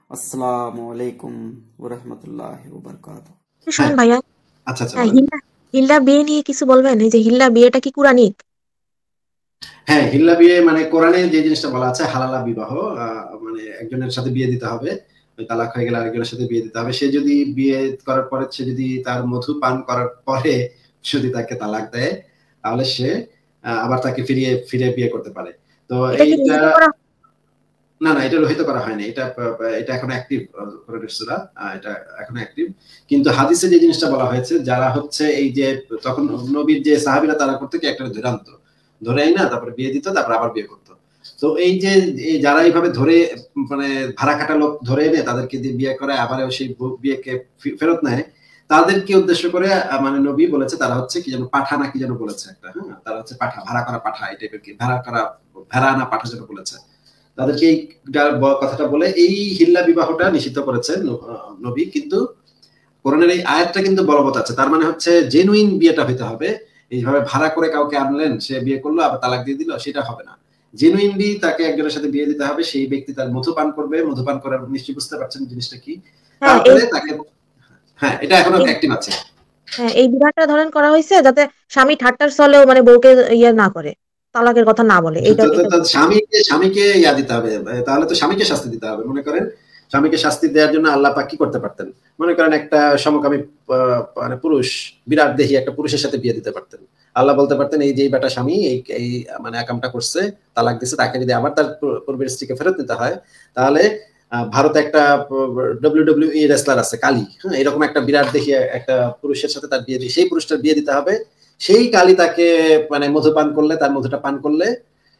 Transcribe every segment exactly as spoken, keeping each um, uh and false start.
আসসালামু আলাইকুম ওয়া রাহমাতুল্লাহি ওয়া বারাকাতুহু। শুনুন হ্যাঁ, ভাইয়া। আচ্ছা, আচ্ছা হ্যাঁ, বলেন। হিল্লা হিল্লা বিয়ে নিয়ে কিছু বলবেন? এই যে হিল্লা বিয়েটা কি কুরানিক? হ্যাঁ, হিল্লা বিয়ে মানে কোরআনে যে জিনিসটা বলা আছে হালালা বিবাহ, আ মানে একজনের সাথে বিয়ে দিতে হবে। ওই তালাক হয়ে গেলে আরেকজনের সাথে বিয়ে দিতে হবে। সে যদি বিয়ে করার পরে সে যদি তার মধু পান করার পরে যদি তাকে তালাক দেয়, তাহলে সে আ আবার তাকে ফিরিয়ে ফিরে বিয়ে করতে পারে। তো এটা কি এইটা রহিত করা? না, না এটা রহিত করা হয়নি। এটা প প এটা এখনো অ্যাক্টিভ আ কোরআনের সূরা। আ এটা এখনো অ্যাক্টিভ। কিন্তু হাদিসে যে জিনিসটা বলা হয়েছে যারা হচ্ছে এই যে তখন নবীর যে সাহাবীরা তারা করতো কি একটা ধরে আনতো। ধরে আইনা তারপরে বিয়ে দিত, তারপর আবার বিয়ে করত। তো এই যে এই যারা এইভাবে ধরে মানে ভাড়া খাটা লোক ধরে এনে তাদেরকে দিয়ে বিয়ে করায় আবার সেই ব বিয়েকে ফি ফেরত নেয়। তাদেরকে উদ্দেশ্য করে আ মানে নবী বলেছে তারা হচ্ছে কি যেন পাঠা না কি যেন বলেছে একটা, হ্যাঁ? তারা হচ্ছে পাঠা, ভাড়া করা পাঠা এই টাইপের কি ভাড়া করা ভেড়া না পাঠা যেন বলেছে। তাদেরকে এই কথাটা বলে এই হিল্লা বিবাহটা নিষিদ্ধ করেছেন নবী। কিন্তু কোরআনের এই আয়াতটা কিন্তু বলবৎ আছে। তার মানে হচ্ছে জেনুইন বিয়েটা হইতে হবে। এইভাবে ভাড়া করে কাউকে আনলেন, সে বিয়ে করলো আবার তালাক দিয়ে দিল, সেটা হবে না। জেনুইনলি তাকে একজনের সাথে বিয়ে দিতে হবে। সেই ব্যক্তি তার মধুপান করবে। মধুপান করার নিশ্চয়ই বুঝতে পারছেন জিনিসটা কি। হ্যাঁ, এই তারপরে তাকে হ্যাঁ, এটা এখনো এই অ্যাক্টিভ আছে। হ্যাঁ, এই বিধানটা ধরেন করা হইছে যাতে স্বামী ঠাট্টার ছলেও মানে বউকে ইয়ে না করে। তালাকের কথা না বলে। এইটা তো, তো, এটা তো স্বামীকে স্বামীকে ইয়া দিতে হবে। তাহলে তো স্বামীকে শাস্তি দিতে হবে। মনে করেন স্বামীকে শাস্তি দেওয়ার জন্য আল্লাহ পাক কি করতে পারতেন? মনে করেন একটা সমকামী আ মানে পুরুষ বিরাট দেহি একটা পুরুষের সাথে বিয়ে দিতে পারতেন। আল্লাহ বলতে পারতেন এই যে এই বেটা স্বামী এই এই মানে আকামটা করছে, তালাক দিছে, তাকে যদি আবার তার পূর্বের স্ত্রীকে ফেরত নিতে হয়, তাহলে আ ভারতে একটা ডব্লিউ ডব্লিউ ই রেসলার আছে কালী। হ্যাঁ? এরকম একটা বিরাট দেহি একটা পুরুষের সাথে তার বিয়ে দিয়ে সেই পুরুষটার বিয়ে দিতে হবে। সেই কালী তাকে মানে মধু পান করলে, তার মধুটা পান করলে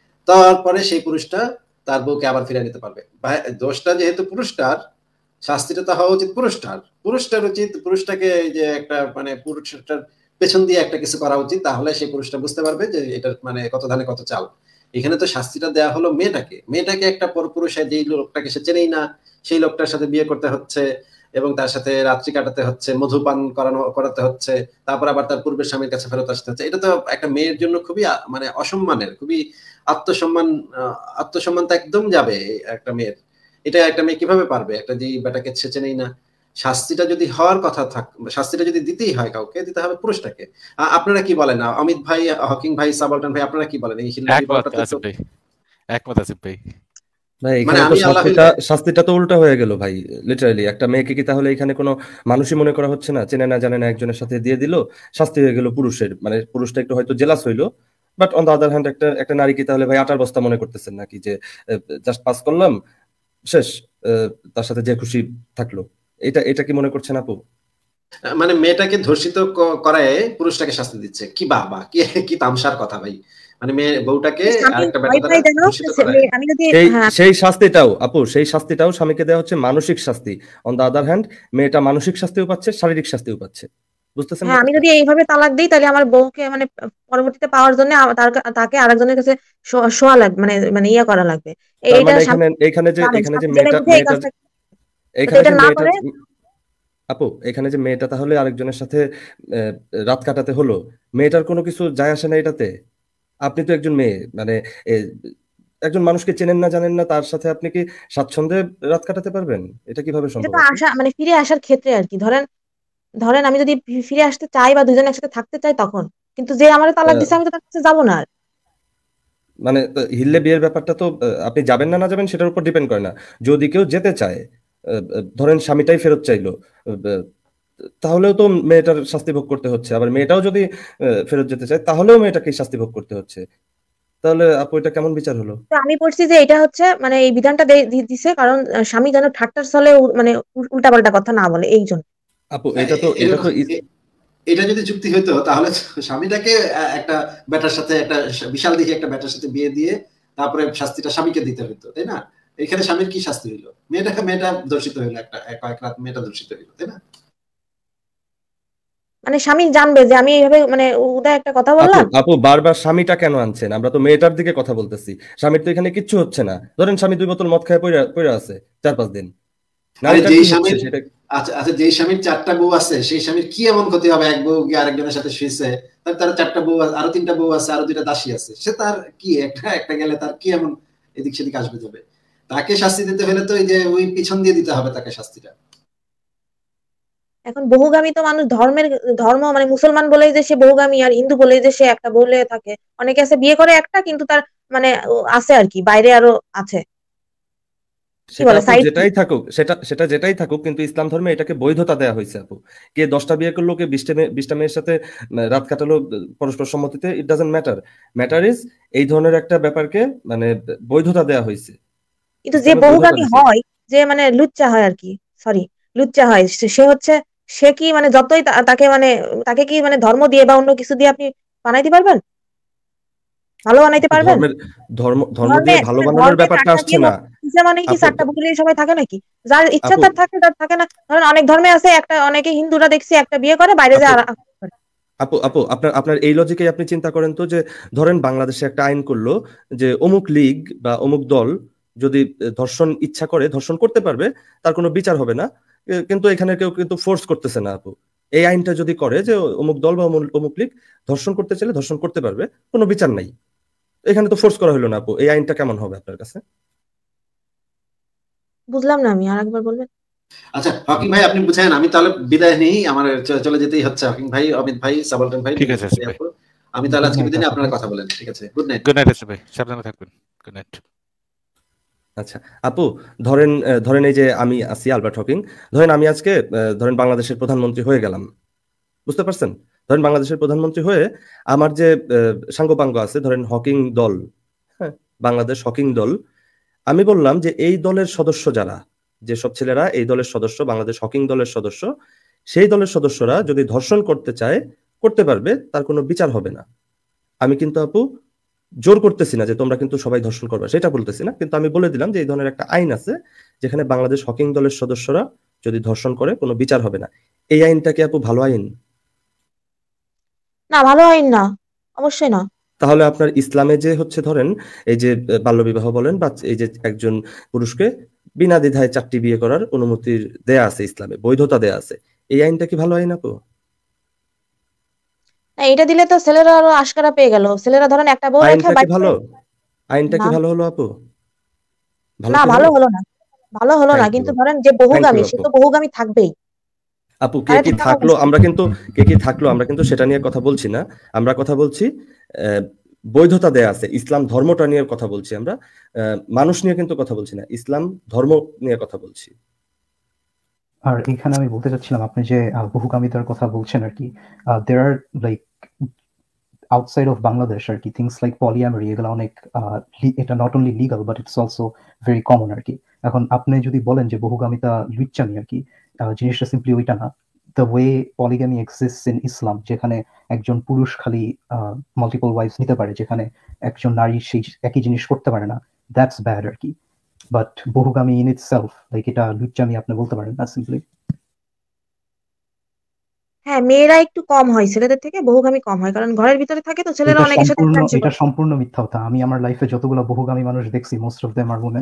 তারপরে সেই পুরুষটা তার বউকে আবার ফিরে নিতে পারবে। দোষটা যেহেতু পুরুষটার, শাস্তিটা তো হওয়া উচিত পুরুষটার। পুরুষটার উচিত পুরুষটাকে যে একটা মানে পুরুষটার পেছন দিয়ে একটা কিছু করা উচিত, তাহলে সেই পুরুষটা বুঝতে পারবে যে এটার মানে কত ধানে কত চাল। এখানে তো শাস্তিটা দেয়া হলো মেয়েটাকে। মেয়েটাকে একটা পরপুরুষে যেই লোকটাকে সে চেনেই না, সেই লোকটার সাথে বিয়ে করতে হচ্ছে এবং তার সাথে রাত্রি কাটাতে হচ্ছে, মধুপান করানো করাতে হচ্ছে, তারপর আবার তার পূর্বের স্বামীর কাছে ফেরত আসতে হচ্ছে। এটা তো একটা মেয়ের জন্য খুবই মানে অসম্মানের, খুবই আত্মসম্মান আত্মসম্মান তো একদম যাবে একটা মেয়ের। এটা একটা মেয়ে কিভাবে পারবে? একটা যে বেটাকে সে চেনেই না। শাস্তিটা যদি হওয়ার কথা থাক, শাস্তিটা যদি দিতেই হয় কাউকে, দিতে হবে পুরুষটাকে। আপনারা কি বলেন? অমিত ভাই, হকিং ভাই, সাবলটান ভাই, আপনারা কি বলেন? এই হিল্লা একমত বিবাহটাতে তো আসিফ ভাই, একমত আসিফ ভাই। ভাই মানে এখানে তো আমি আল্লাহ শাস্তিটা শাস্তিটা তো উল্টা হয়ে গেল ভাই। লিটারালি একটা মেয়েকে কি তাহলে এখানে কোনো মানুষই মনে করা হচ্ছে না? চেনে না জানে না একজনের সাথে দিয়ে দিল, শাস্তি হয়ে গেল পুরুষের। মানে পুরুষটা একটু হয়তো জেলাস হইলো, but on the other hand একটা একটা নারী কি তাহলে ভাই আটার বস্তা মনে করতেছেন নাকি যে জাস্ট পাস করলাম শেষ, আহ, তার সাথে যে খুশি থাকলো? এটা এটা কি মনে করছেন আপু? মানে মেয়েটাকে ধর্ষিত করায় পুরুষটাকে শাস্তি দিচ্ছে, কি বাবা, কি কি তামসার কথা ভাই। মানে মেয়ে বউটাকে স্বামী আরেকটা বেটা ভয় দ্বারা পায় যেন ধর্ষিত করায়। আমি যদি সেই হ্যাঁ সেই শাস্তিটাও আপু, সেই শাস্তিটাও স্বামীকে দেওয়া হচ্ছে মানসিক শাস্তি। অন দা আদার হ্যান্ড মেয়েটা মানসিক শাস্তিও পাচ্ছে, শারীরিক শাস্তিও পাচ্ছে। বুঝতেছেন হ্যাঁ আমি ব্যাপারটা? যদি এইভাবে তালাক দিই তাহলে আমার বউকে মানে পরবর্তীতে পাওয়ার জন্য আ- তার কা- তাকে আরেকজনের কাছে শো- শোয়া লাগবে, মানে মানে ইয়া করা লাগবে। এ- তার এইটা মানে স্বামী এখানে এখানে যে জানে, এখানে যে স্বামী জেনে মেয়েটা বুঝে এই মেয়েটার কাজটা, যদি এখানে এটা যে না মেয়েটার করে। আপু, এখানে যে মেয়েটা তাহলে আরেকজনের সাথে আহ, রাত কাটাতে হলো, মেয়েটার কোনো কিছু যায় আসে না এটাতে। আপনি তো একজন মেয়ে, মানে এ, একজন মানুষকে চেনেন না জানেন না, তার সাথে আপনি কি স্বাচ্ছন্দ্যে রাত কাটাতে পারবেন? এটা কিভাবে এটা সম্ভব তো আপু? আসা মানে ফিরে আসার ক্ষেত্রে আর কি। ধরেন ধরেন আমি যদি ফি- ফিরে আসতে চাই বা দুজন একসাথে থাকতে চাই তখন, কিন্তু যে আমার তালাক আহ, দিচ্ছে আমি তো তার কাছে যাবো না আর। মানে আহ, হিল্লে বিয়ের ব্যাপারটা তো আহ, আপনি যাবেন না না যাবেন সেটার উপর ডিপেন্ড করে না। যদি কেউ যেতে চায়, আহ, আহ, ধরেন স্বামীটাই ফেরত চাইলো, আহ, তাহলেও তো মেয়েটার শাস্তি ভোগ করতে হচ্ছে। আবার মেয়েটাও যদি আহ, ফেরত যেতে চায় তাহলেও মেয়েটাকে শাস্তি ভোগ করতে হচ্ছে। তাহলে আপু এটা কেমন বিচার হলো? তো আমি পড়ছি যে এটা হচ্ছে মানে এই বিধানটা দে- দি- দিছে কারণ আহ, স্বামী যেন ঠাট্টার ছলে উ- মানে উল্টা পাল্টা কথা না বলে এই জন্য। আপু হ্যাঁ, এটা তো এ- এটা এরকম তো ইস- এ- এটা যদি যুক্তি হইতো তাহলে স্বামীটাকে আহ, একটা বেটার সাথে একটা বিশাল দেখে একটা বেটার সাথে বিয়ে দিয়ে তারপরে শাস্তিটা স্বামীকে দিতে হইতো, তাই না? এখানে স্বামীর কি শাস্তি হইলো? মেয়েটাকে মেয়েটা দর্শিত হইলো, একটা এক- কয়েক রাত মেয়েটা দর্শিত হইলো, তাই না? মানে স্বামী জানবে যে আমি এইভাবে মানে উদয় একটা কথা আপু বললাম। আপু বারবার স্বামীটা কেন আনছেন? আমরা তো মেয়েটার দিকে কথা বলতেছি। স্বামীর তো এখানে কিচ্ছু হচ্ছে না। ধরেন স্বামী দুই বোতল মদ খায় পইরা পইরা আছে চার পাঁচ দিন, আরে নারীটার যেই কি হচ্ছে স্বামীর সেটা? আচ্ছা আচ্ছা যেই স্বামীর চারটা বউ আছে সেই স্বামীর কি এমন ক্ষতি হবে? এক বউ গিয়ে আরেকজনের সাথে শুয়েছে, তার তার চারটা বউ আছে, আরো তিনটা বউ আছে, আরো দুইটা দাসী আছে, সে তার কি একটা একটা গেলে তার কি এমন এদিক সেদিক আসবে যাবে? তাকে শাস্তি দিতে হলে তো এই যে ওই পিছন দিয়ে দিতে হবে তাকে শাস্তিটা। এখন বহুগামী তো মানুষ ধর্মের ধর্ম মানে মুসলমান বলেই যে সে বহুগামী, আর হিন্দু বলেই যে সে একটা বলে থাকে। অনেকে আছে বিয়ে করে একটা, কিন্তু তার মানে ও আছে আর কি, বাইরে আরো আছে, কি সেটা বলে আপু সাইড। যেটাই থাকুক, সেটা সেটা যেটাই থাকুক, কিন্তু ইসলাম ধর্মে এটাকে বৈধতা দেওয়া হয়েছে আপু। কে দশটা বিয়ে করলো, কে বিশটা মেয়ে বিশটা মেয়ের সাথে উম, রাত কাটালো আহ, পরস্পর সম্মতিতে, it doesn't matter. Matter is এই ধরনের একটা ব্যাপারকে মানে বৈধতা দেওয়া হয়েছে, কিন্তু যে ইসলামে বৈধতা বহুগামী দিছে। হয়, যে মানে লুচ্চা হয় আর কি, সরি, লুচ্চা হয়, সে সে হচ্ছে, সে কি মানে যতই তা- তাকে মানে তাকে কি মানে ধর্ম দিয়ে বা অন্য কিছু দিয়ে আপনি বানাইতে পারবেন, ভালো বানাইতে আপু পারবেন? ধর্মের ধর্ম ধর্ম ধর্মে দিয়ে ভালো মানে বানানোর ধর্মে ব্যাপারটা চারটা আসছে বিয়ে না হচ্ছে মানে কি আপু। চারটা বগলি সবাই থাকে নাকি? যার ইচ্ছা আপু তার থাকে, তার থাকে না। ধরেন অনেক ধর্মে আছে একটা, অনেকে হিন্দুরা দেখছি একটা বিয়ে করে বাইরে আপু যায় আর আর- করে। আপু আপু আপনার আপনার এই লজিকে আপনি চিন্তা করেন তো, যে ধরেন বাংলাদেশে একটা আইন করলো যে অমুক লীগ বা অমুক দল যদি আহ, ধর্ষণ ইচ্ছা করে ধর্ষণ করতে পারবে, তার কোনো বিচার হবে না। এ, কিন্তু এখানে কেউ কিন্তু ফোর্স করতেছে না আপু। এই আইনটা যদি করে যে অমুক দল বা অমুক অমুক লীগ ধর্ষণ করতে চাইলে ধর্ষণ করতে পারবে, কোনো বিচার নাই, এখানে তো ফোর্স করা হলো না আপু। এই আইনটা কেমন হবে আপনার কাছে? বুঝলাম না, আমি আর একবার বলবেন? আচ্ছা হকিং ভাই আপনি বুঝেন, আমি তাহলে বিদায় নেই, আমার চ- চলে যেতেই হচ্ছে। হকিং ভাই, অমিত ভাই, সাবলটন ভাই, ঠিক আছে আসিফ ভাই। আমি তাহলে গুড আজকে নাইট বিদায় নিই, আসিফ আপনারা ভাই। কথা বলেন। ঠিক আছে, good night. Good night Asif ভাই, সাবধানে থাকবেন। Good night. আচ্ছা আপু, ধরেন আহ, ধরেন এই যে আমি আছি আলবার্ট হকিং, ধরেন আমি আজকে আহ, ধরেন বাংলাদেশের প্রধানমন্ত্রী হয়ে গেলাম, বুঝতে পারছেন? ধরেন বাংলাদেশের প্রধানমন্ত্রী হয়ে আমার যে আহ, সাঙ্গপাঙ্গ আছে, ধরেন হকিং দল, হ্যাঁ, বাংলাদেশ হকিং দল, আমি বললাম যে এই দলের সদস্য যারা, যেসব ছেলেরা এই দলের সদস্য, বাংলাদেশ হকিং দলের সদস্য, সেই দলের সদস্যরা যদি ধর্ষণ করতে চায় করতে পারবে, তার কোনো বিচার হবে না। আমি কিন্তু আপু জোর করতেছি না যে তোমরা কিন্তু সবাই ধর্ষণ করবে, সেটা বলতেছি না, কিন্তু আমি বলে দিলাম যে এই ধরনের একটা আইন আছে, যেখানে বাংলাদেশ হকিং দলের সদস্যরা যদি ধর্ষণ করে কোনো বিচার হবে না। এই আইনটা কি আপু ভালো আইন? না, ভালো আইন না, অবশ্যই না। তাহলে আপনার ইসলামে যে হচ্ছে ধরেন এই যে আহ, বাল্যবিবাহ বলেন, বা এই যে একজন পুরুষকে বিনা দ্বিধায় চারটি বিয়ে করার অনুমতি দেয়া আছে, ইসলামে বৈধতা দেয়া আছে, এই আইনটা কি ভালো আইন আপু? না, এটা দিলে তো ছেলেরা আরো আশকারা পেয়ে গেল, ছেলেরা ধরেন একটা বউ রেখে আইনটা কি বাইরে ভালো? চলে- আইনটা না, কি ভালো হলো আপু? ভালো না, কি ভালো হলো? হলো না, ভালো হলো না, থ্যাংক ইউ, কিন্তু ধরেন যে থ্যাংক ইউ বহুগামী সে আপু। তো বহুগামী থাকবেই, আপু কে তারে কি তো থাকা থাকলো, উচিত। আমরা কিন্তু কে কি থাকলো আমরা কিন্তু সেটা নিয়ে কথা বলছি না। আমরা কথা বলছি আহ, বৈধতা দেয়া আছে, ইসলাম ধর্মটা নিয়ে কথা বলছি আমরা। আহ, মানুষ নিয়ে কিন্তু কথা বলছি না, ইসলাম ধর্ম নিয়ে কথা বলছি। আর এখানে আমি বলতে চাচ্ছিলাম, আপনি যে আহ, বহুগামিতার কথা বলছেন আর কি, there are like outside of Bangladesh আর কি থিংস লাইক পলিয়ামরি, এগুলো অনেক আহ, লি- এটা not only legal but it's also very common আর কি। এখন আপনি যদি বলেন যে বহুগামিতা লুচ্চামি আর কি, আহ, জিনিসটা সিম্পলি ওইটা না। The way polygamy exists in Islam, যেখানে একজন পুরুষ খালি মাল্টিপল ওয়াইফস নিতে পারে, যেখানে একজন নারী সেই একই জিনিস করতে পারে না, দ্যাটস ব্যাড আর কি। বাট বহুগামী ইন ইটসেলফ, লাইক এটা লুচ্চামি আপনি বলতে পারেন না সিম্পলি। হ্যাঁ, মেয়েরা একটু কম হয় ছেলেদের থেকে, বহুগামী কম হয়, কারণ ঘরের ভিতরে থাকে তো ছেলেরা এটা অনেকের সাথে সম্পূর্ণ ফ্রেন্ডশিপ এটা করে। সম্পূর্ণ মিথ্যা কথা। আমি আমার লাইফে যতগুলো বহুগামী মানুষ দেখছি, most of them are women.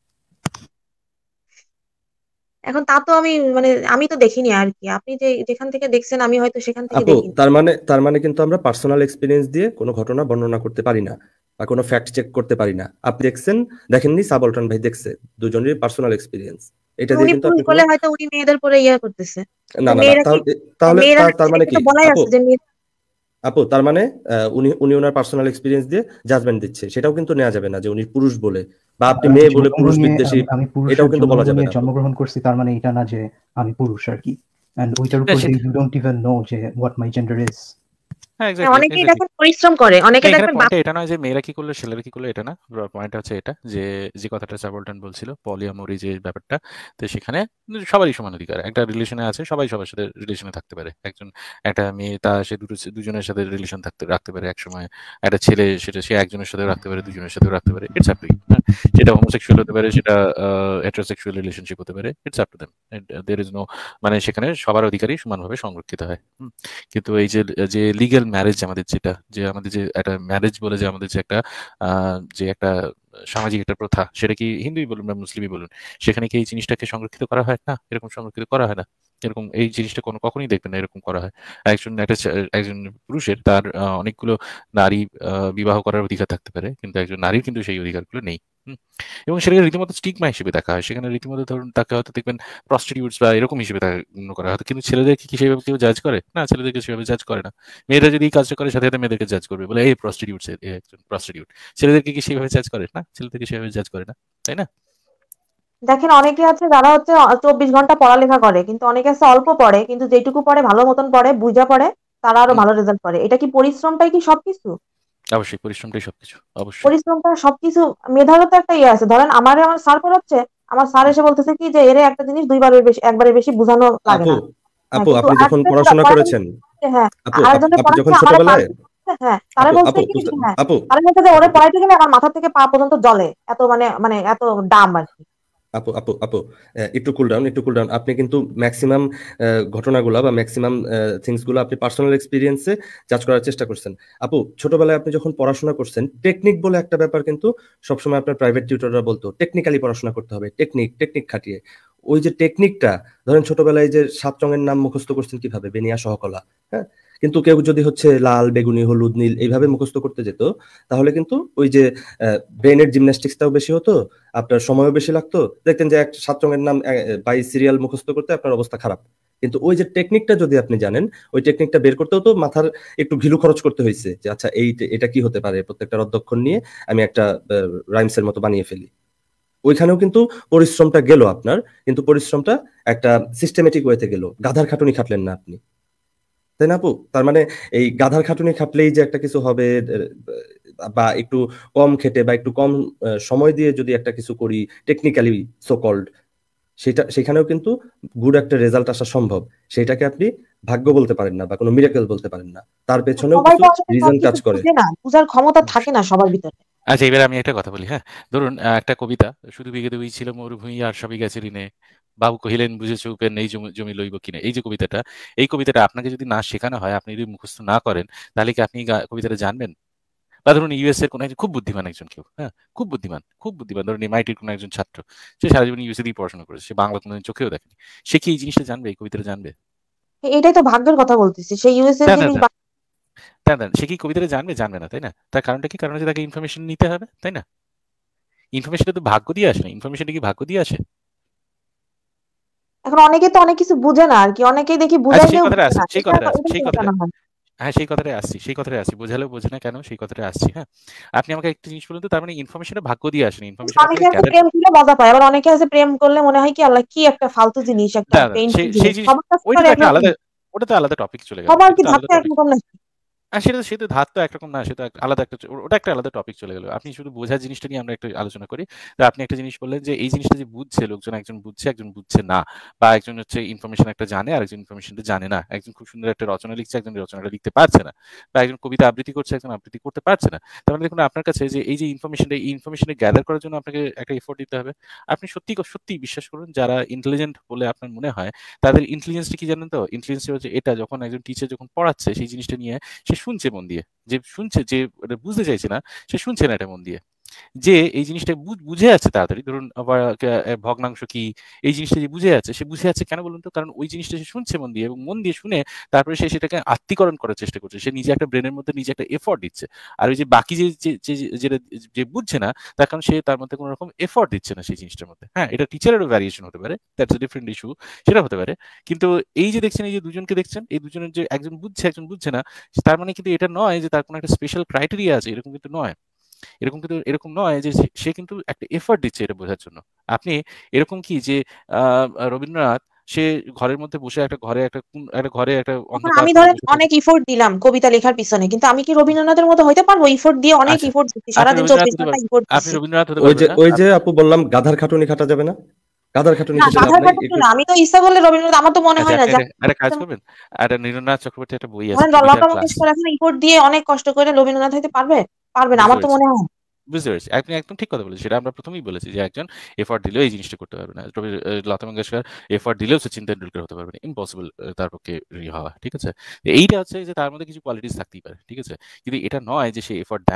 এখন তা তো আমি মানে আমি তো দেখিনি আর কি, আপনি যে যেখান থেকে দেখছেন আমি হয়তো সেখান থেকে আপু দেখিনি। তার মানে তার মানে কিন্তু আমরা পার্সোনাল এক্সপিরিয়েন্স দিয়ে কোনো ঘটনা বর্ণনা করতে পারি না, বা কোনো ফ্যাক্ট চেক করতে পারি না। আপনি দেখছেন, দেখেননি, সাবলটন ভাই দেখছে, দুজনেরই পার্সোনাল এক্সপিরিয়েন্স, এটা দিয়ে উনি কিন্তু পুরুষ আপনি কোনো, বলে হয়তো উনি মেয়েদের পরে ইয়ে করতেছে, না কিন্তু না না, মেয়েরা কি, তাহলে তাহলে মেয়েরা তার তার মানে এটা কি তো বলাই আপু? আছে যে মেয়ে- আপু তার মানে আহ, উনি উনি ওনার পার্সোনাল এক্সপিরিয়েন্স দিয়ে জাজমেন্ট দিচ্ছে, সেটাও কিন্তু নেওয়া যাবে না যে উনি পুরুষ বলে, বা আপনি আমি মেয়ে বলে যৌনাঙ্গ পুরুষ নিয়ে বিদ্বেষী, আমি আমি এটাও পুরুষের কিন্তু বলা যৌনাঙ্গ যাবে নিয়ে না আপু। জন্মগ্রহণ করছি, তার মানে এটা না যে আমি পুরুষ আর কি। এন্ড ওইটার না উপর দিয়ে সেটা, ইউ ডোন্ট ইভেন নো যে হোয়াট মাই জেন্ডার ইজ। হ্যাঁ হ্যাঁ, এক্স্যাক্টলি অনেকেই এক্স্যাক্টলি। দেখেন পরিশ্রম করে, অনেকে এখানে দেখবেন পয়েন্টটা বাপ- এটা নয় যে মেয়েরা কি করলো ছেলেরা কি করলো, এটা না। পয়েন্টটা হচ্ছে এটা যে যে কথাটা সাবলটন বলছিল পলিয়ামরি যে ব্যাপারটা, তো সেখানে সবারই সমান অধিকার, একটা রিলেশনে আছে সবাই সবার সাথে রিলেশনে থাকতে পারে। একজন একটা মেয়ে তা সে দুটো দুজনের সাথে রিলেশন থাকতে রাখতে পারে এক সময়, একটা ছেলে সেটা সে একজনের সাথে রাখতে পারে, দুজনের সাথে রাখতে পারে, ইটস আপ টু ইউ। সেটা হোমোসেক্সুয়াল হতে পারে, সেটা হেটারোসেক্সুয়াল রিলেশনশিপ হতে পারে, it's up to them. There is no, মানে সেখানে সবার অধিকারই সমানভাবে সংরক্ষিত হয়। হুম। কিন্তু এই যে যে লিগ্যাল ম্যারেজ আমাদের যেটা, যে আমাদের যে একটা ম্যারেজ বলে যে আমাদের যে একটা আহ, যে একটা সামাজিক একটা প্রথা, সেটা কি হিন্দুই বলুন বা মুসলিমই বলুন, সেখানে কি এই জিনিসটাকে সংরক্ষিত করা হয় না? এরকম সংরক্ষিত করা হয় না। এরকম এই জিনিসটা কোনো কখনোই দেখবেন না এরকম করা হয়। একজন একটা ছে- একজন পুরুষের তার আহ, অনেকগুলো নারী আহ, বিবাহ করার অধিকার থাকতে পারে, কিন্তু একজন নারীর কিন্তু সেই অধিকারগুলো নেই। হুম? এবং সেটাকে রীতিমতো স্টিগমা হিসেবে দেখা হয়। সেখানে রীতিমতো ধরুন তাকে হয়তো দেখবেন প্রস্টিটিউটস বা এরকম হিসেবে তাকে গণ্য করা হয়। কিন্তু ছেলেদেরকে কি সেভাবে কেউ জাজ করে? না, ছেলেদেরকে সেভাবে জাজ করে না। মেয়েরা যদি এই কাজটা করে সাথে সাথে মেয়েদেরকে জাজ করবে, বলে এই প্রস্টিটিউটস, এ একজন প্রস্টিটিউট। ছেলেদেরকে কি সেভাবে জাজ করে? না, ছেলেদেরকে সেভাবে জাজ করে না, তাই না? দেখেন অনেকে আছে যারা হচ্ছে চব্বিশ ঘন্টা পড়ালেখা করে, কিন্তু অনেকে আছে অল্প পড়ে, কিন্তু যেটুকু পড়ে ভালো মতন পড়ে, বুঝা পড়ে, তারা আরো হুম, ভালো রেজাল্ট করে। এটা কি পরিশ্রমটাই কি সবকিছু? অবশ্যই পরিশ্রমটাই সবকিছু, অবশ্যই। পরিশ্রমটা সবকিছু, মেধারও তো একটা ইয়ে আছে। ধরেন আমারে আমার স্যার পড়াচ্ছে, আমার স্যার এসে বলতেছে কি যে এরে একটা জিনিস দুইবারের বেশি একবারের বেশি বোঝানো লাগে আপু না। হ্যাঁ, আপু কিন্তু আপনি যখন আরেকজনের পড়াশোনা পড়াতে করেছেন, বলছে, হ্যাঁ, আপু আপ- আরেকজনের আপনি পড়াচ্ছে যখন আমারে ছোটবেলায়, পাঠাচ্ছে, হ্যাঁ, তারা আপু বলছে আপু কি বুঝতে যে হ্যাঁ, আপু তারা বলছে যে আপু ওরে পড়াইতে গেলে আমার মাথা থেকে পা পর্যন্ত জ্বলে, এত মানে মানে এত দাম আর কি। আপু আপু আপু আহ, একটু কুল ডাউন, একটু কুল ডাউন। আপনি কিন্তু ম্যাক্সিমাম ঘটনাগুলো বা ম্যাক্সিমাম থিংস গুলো আপনি পার্সোনাল এক্সপিরিয়েন্সে জাজ করার চেষ্টা করছেন। আপু ছোটবেলায় আপনি যখন পড়াশোনা করছেন, টেকনিক বলে একটা ব্যাপার কিন্তু সবসময় আপনার প্রাইভেট টিউটররা বলতো টেকনিক্যালি পড়াশোনা করতে হবে, টেকনিক টেকনিক খাটিয়ে। ওই যে টেকনিকটা, ধরেন ছোটবেলায় যে সাত রঙের নাম মুখস্থ করছেন কিভাবে, বেনিয়া সহকলা, হ্যাঁ, কিন্তু কেউ যদি হচ্ছে লাল বেগুনি হলুদ নীল এইভাবে মুখস্থ করতে যেত, তাহলে কিন্তু ওই যে ব্রেনের জিমন্যাস্টিক্সটাও বেশি হতো, আপনার সময়ও বেশি লাগতো। দেখতেন যে এক সাত রঙের নাম বাই সিরিয়াল মুখস্থ করতে আপনার অবস্থা খারাপ। কিন্তু ওই যে টেকনিকটা যদি আপনি জানেন, ওই টেকনিকটা বের করতেও তো মাথার একটু ঘিলু খরচ করতে হয়েছে, যে আচ্ছা এই এটা কি হতে পারে, প্রত্যেকটা অধ্যক্ষণ নিয়ে আমি একটা রাইমসের মতো বানিয়ে ফেলি। ওইখানেও কিন্তু পরিশ্রমটা গেল আপনার, কিন্তু পরিশ্রমটা একটা সিস্টেমেটিক ওয়েতে গেল, গাধার খাটুনি খাটলেন না আপনি, তাই না আপু? তার মানে এই গাধার খাটুনি খাটলেই যে একটা কিছু হবে, আহ, বা একটু কম খেটে বা একটু কম আহ, সময় দিয়ে যদি একটা কিছু করি টেকনিক্যালি সো কল্ড, সেটা সেখানেও কিন্তু গুড একটা রেজাল্ট আসা সম্ভব। সেটাকে আপনি ভাগ্য বলতে পারেন না বা কোনো মিরাকেল বলতে পারেন না, তার পেছনেও সবাই কিছু তো আসলে রিজন কাজ সবকিছু করে। বুঝে না, বুঝার ক্ষমতা থাকে না সবার ভিতরে। আচ্ছা, এবারে আমি একটা কথা বলি, হ্যাঁ। ধরুন আহ, একটা কবিতা, শুধু বিঘে দুই ছিল মরুভূমি আর সবই গেছে ঋণে, বাবু কহিলেন বুঝেছ উপেন এই জমি জমি লইব কিনে। এই যে কবিতাটা, এই কবিতাটা আপনাকে যদি না শেখানো হয়, আপনি যদি মুখস্থ না করেন, তাহলে কি আপনি গা- কবিতাটা জানবেন? বা ধরুন ইউএস এর কোনো একজন খুব বুদ্ধিমান একজন কেউ, হ্যাঁ, খুব বুদ্ধিমান, খুব বুদ্ধিমান, ধরুন এমআইটির কোনো একজন ছাত্র, সে সারা জীবন ইউএসএ দিয়ে পড়াশোনা করেছে, সে বাংলা কোনোদিন চোখেও দেখেনি, সে কি এই জিনিসটা জানবে, এই কবিতাটা জানবে? এটাই তো ভাগ্যের কথা বলতেছি, সেই ইউএস এর না না জিনিস না বা- না না, সে কি কবিতাটা জানবে? জানবে না, তাই না? তার কারণটা কি? কারণ হচ্ছে তাকে ইনফরমেশন নিতে হবে, তাই না? ইনফরমেশনটা তো ভাগ্য দিয়ে আসে না, ইনফরমেশনটা কি ভাগ্য দিয়ে আসে? এখন অনেকে তো অনেক কিছু বুঝে না আর কি, অনেকেই দেখি আচ্ছা, সেই বুঝাইলেও কথাটা বুঝে আসছি, না, সেই এটা কথাটা তো আসছি, এটা সেই কথাটা, শেখানো হয়। হ্যাঁ, সেই কথাটাই আসছি, সেই কথাটাই আসছি, বোঝালেও বোঝে না কেন, সেই কথাটাই আসছি, হ্যাঁ। আপনি আমাকে একটা জিনিস বলুন তো, তার মানে ইনফরমেশনটা ভাগ্য দিয়ে আসেনি, ইনফরমেশন অনেকে আপনাকে আছে গ্যাদার। প্রেম করলে মজা পায়, আবার অনেকে আছে প্রেম করলে মনে হয় কি আল্লাহ কি একটা ফালতু জিনিস, একটা না না, পেইনফুল সেই সেই জিনিস। জিনিস, সবার কাছে তো ওইটা আর তো একটা একরকম আলাদা, না। ওটা তো আলাদা টপিক চলে গেল, সবার সেটা কি তো আলাদা ধাক্কা টপিক। একরকম নাকি? আর সেটা সেটা ধাত তো একরকম না, সেটা একটা আলাদা একটা, ওটা একটা আলাদা টপিক চলে গেল। আপনি শুধু বোঝার জিনিসটা নিয়ে আমরা একটা আলোচনা করি। তো আপনি একটা জিনিস বললেন যে এই জিনিসটা যে বুঝছে লোকজন, একজন বুঝছে একজন বুঝছে না, বা একজন হচ্ছে ইনফরমেশন একটা জানে আর একজন ইনফরমেশনটা জানে না, একজন খুব সুন্দর একটা রচনা লিখছে একজন রচনাটা লিখতে পারছে না, বা একজন কবিতা আবৃত্তি করছে একজন আবৃত্তি করতে পারছে না। তার মানে দেখুন আপনার কাছে যে এই যে ইনফরমেশনটা, এই ইনফরমেশনটা গ্যাদার করার জন্য আপনাকে একটা এফোর্ট দিতে হবে। আপনি সত্যি সত্যি বিশ্বাস করুন, যারা ইন্টেলিজেন্ট বলে আপনার মনে হয়, তাদের ইন্টেলিজেন্সটা কি জানেন তো? ইন্টেলিজেন্স হচ্ছে এটা, যখন একজন টিচার যখন পড়াচ্ছে সেই জিনিসটা নিয়ে সে শুনছে মন দিয়ে, যে শুনছে, যে এটা বুঝতে চাইছে না সে শুনছে না এটা মন দিয়ে, যে এই জিনিসটা বু- বুঝে যাচ্ছে তাড়াতাড়ি, ধরুন আবার কে- এ, ভগ্নাংশ কি, এই জিনিসটা যে বুঝে যাচ্ছে, সে বুঝে যাচ্ছে কেন বলুন তো? কারণ ওই জিনিসটা সে শুনছে মন দিয়ে, এবং মন দিয়ে শুনে তারপরে সে সেটাকে আত্মীকরণ করার চেষ্টা করছে, সে নিজে একটা ব্রেনের মধ্যে নিজে একটা এফোর্ট দিচ্ছে। আর ওই যে বাকি যে যে- যে- যেটা যে বুঝছে না, তার কারণ সে তার মধ্যে কোনো রকম এফোর্ট দিচ্ছে না সেই জিনিসটার মধ্যে। হ্যাঁ, এটা টিচারেরও ভ্যারিয়েশন হতে পারে, দ্যাটস এ ডিফারেন্ট ইস্যু, সেটা হতে পারে। কিন্তু এই যে দেখছেন, এই যে দুজনকে দেখছেন, এই দুজনের যে একজন বুঝছে একজন বুঝছে না, তার মানে কিন্তু এটা নয় যে তার কোনো একটা স্পেশাল ক্রাইটেরিয়া আছে, এরকম কিন্তু নয়। এরকম কিন্তু এরকম নয় যে সে সে কিন্তু একটা এফর্ট দিচ্ছে এটা বোঝার জন্য। আপনি এরকম কি যে আহ, রবীন্দ্রনাথ, সে ঘরের মধ্যে বসে, একটা ঘরে একটা কোন- একটা ঘরে একটা এখন অন্ধকার আমি ঘরে ধরেন বসে থাকছে। অনেক ইফোর্ট দিলাম কবিতা লেখার পিছনে, কিন্তু আমি কি রবীন্দ্রনাথের মতো হইতে পারবো? ইফোর্ট দিয়ে অনেক আচ্ছা, ইফোর্ট দিচ্ছি, আপনি সারাদিন রবীন্দ্রনাথ চব্বিশ হতে ঘন্টা পারবেন, ইফোর্ট আপনি দিচ্ছি। রবীন্দ্রনাথ হতে ওই পারবেন যে না। ওই যে আপ- আপু বললাম গাধার খাটুনি খাটা যাবে না, গাধার খাটুনি না, খেটে লাভ গাধার নাই খাটুনি একটু। না, আমি তো ইচ্ছা করলে রবীন্দ্রনাথ, আমার তো মনে আচ্ছা, হয় না আপনি যে একটা একটা কাজ করবেন, একটা নীরেন্দ্রনাথ চক্রবর্তী একটা বই আছে, ধরেন কবিতার লতা ক্লাস। মঙ্গেশকর এখন ইফোর্ট দিয়ে অনেক কষ্ট করে রবীন্দ্রনাথ হইতে পারবে? পারবে না, বুঝতে আমার তো পেরেছি, মনে হয় না। বুঝতে পেরেছি, আপনি একদম ঠিক কথা বলেছেন, সেটা আমরা প্রথমেই বলেছি যে একজন এফর্ট দিলেও এই জিনিসটা করতে পারবে না। রবি আহ, লতা মঙ্গেশকর এফর্ট দিলেও সচিন তেন্ডুলকর হতে পারবে না, ইম্পসিবল তার পক্ষে ই হওয়া, ঠিক আছে? তো এইটা হচ্ছে যে তার মধ্যে কিছু কোয়ালিটিস থাকতেই পারে, ঠিক আছে, কিন্তু এটা নয় যে সে এফর্ট দেয় না।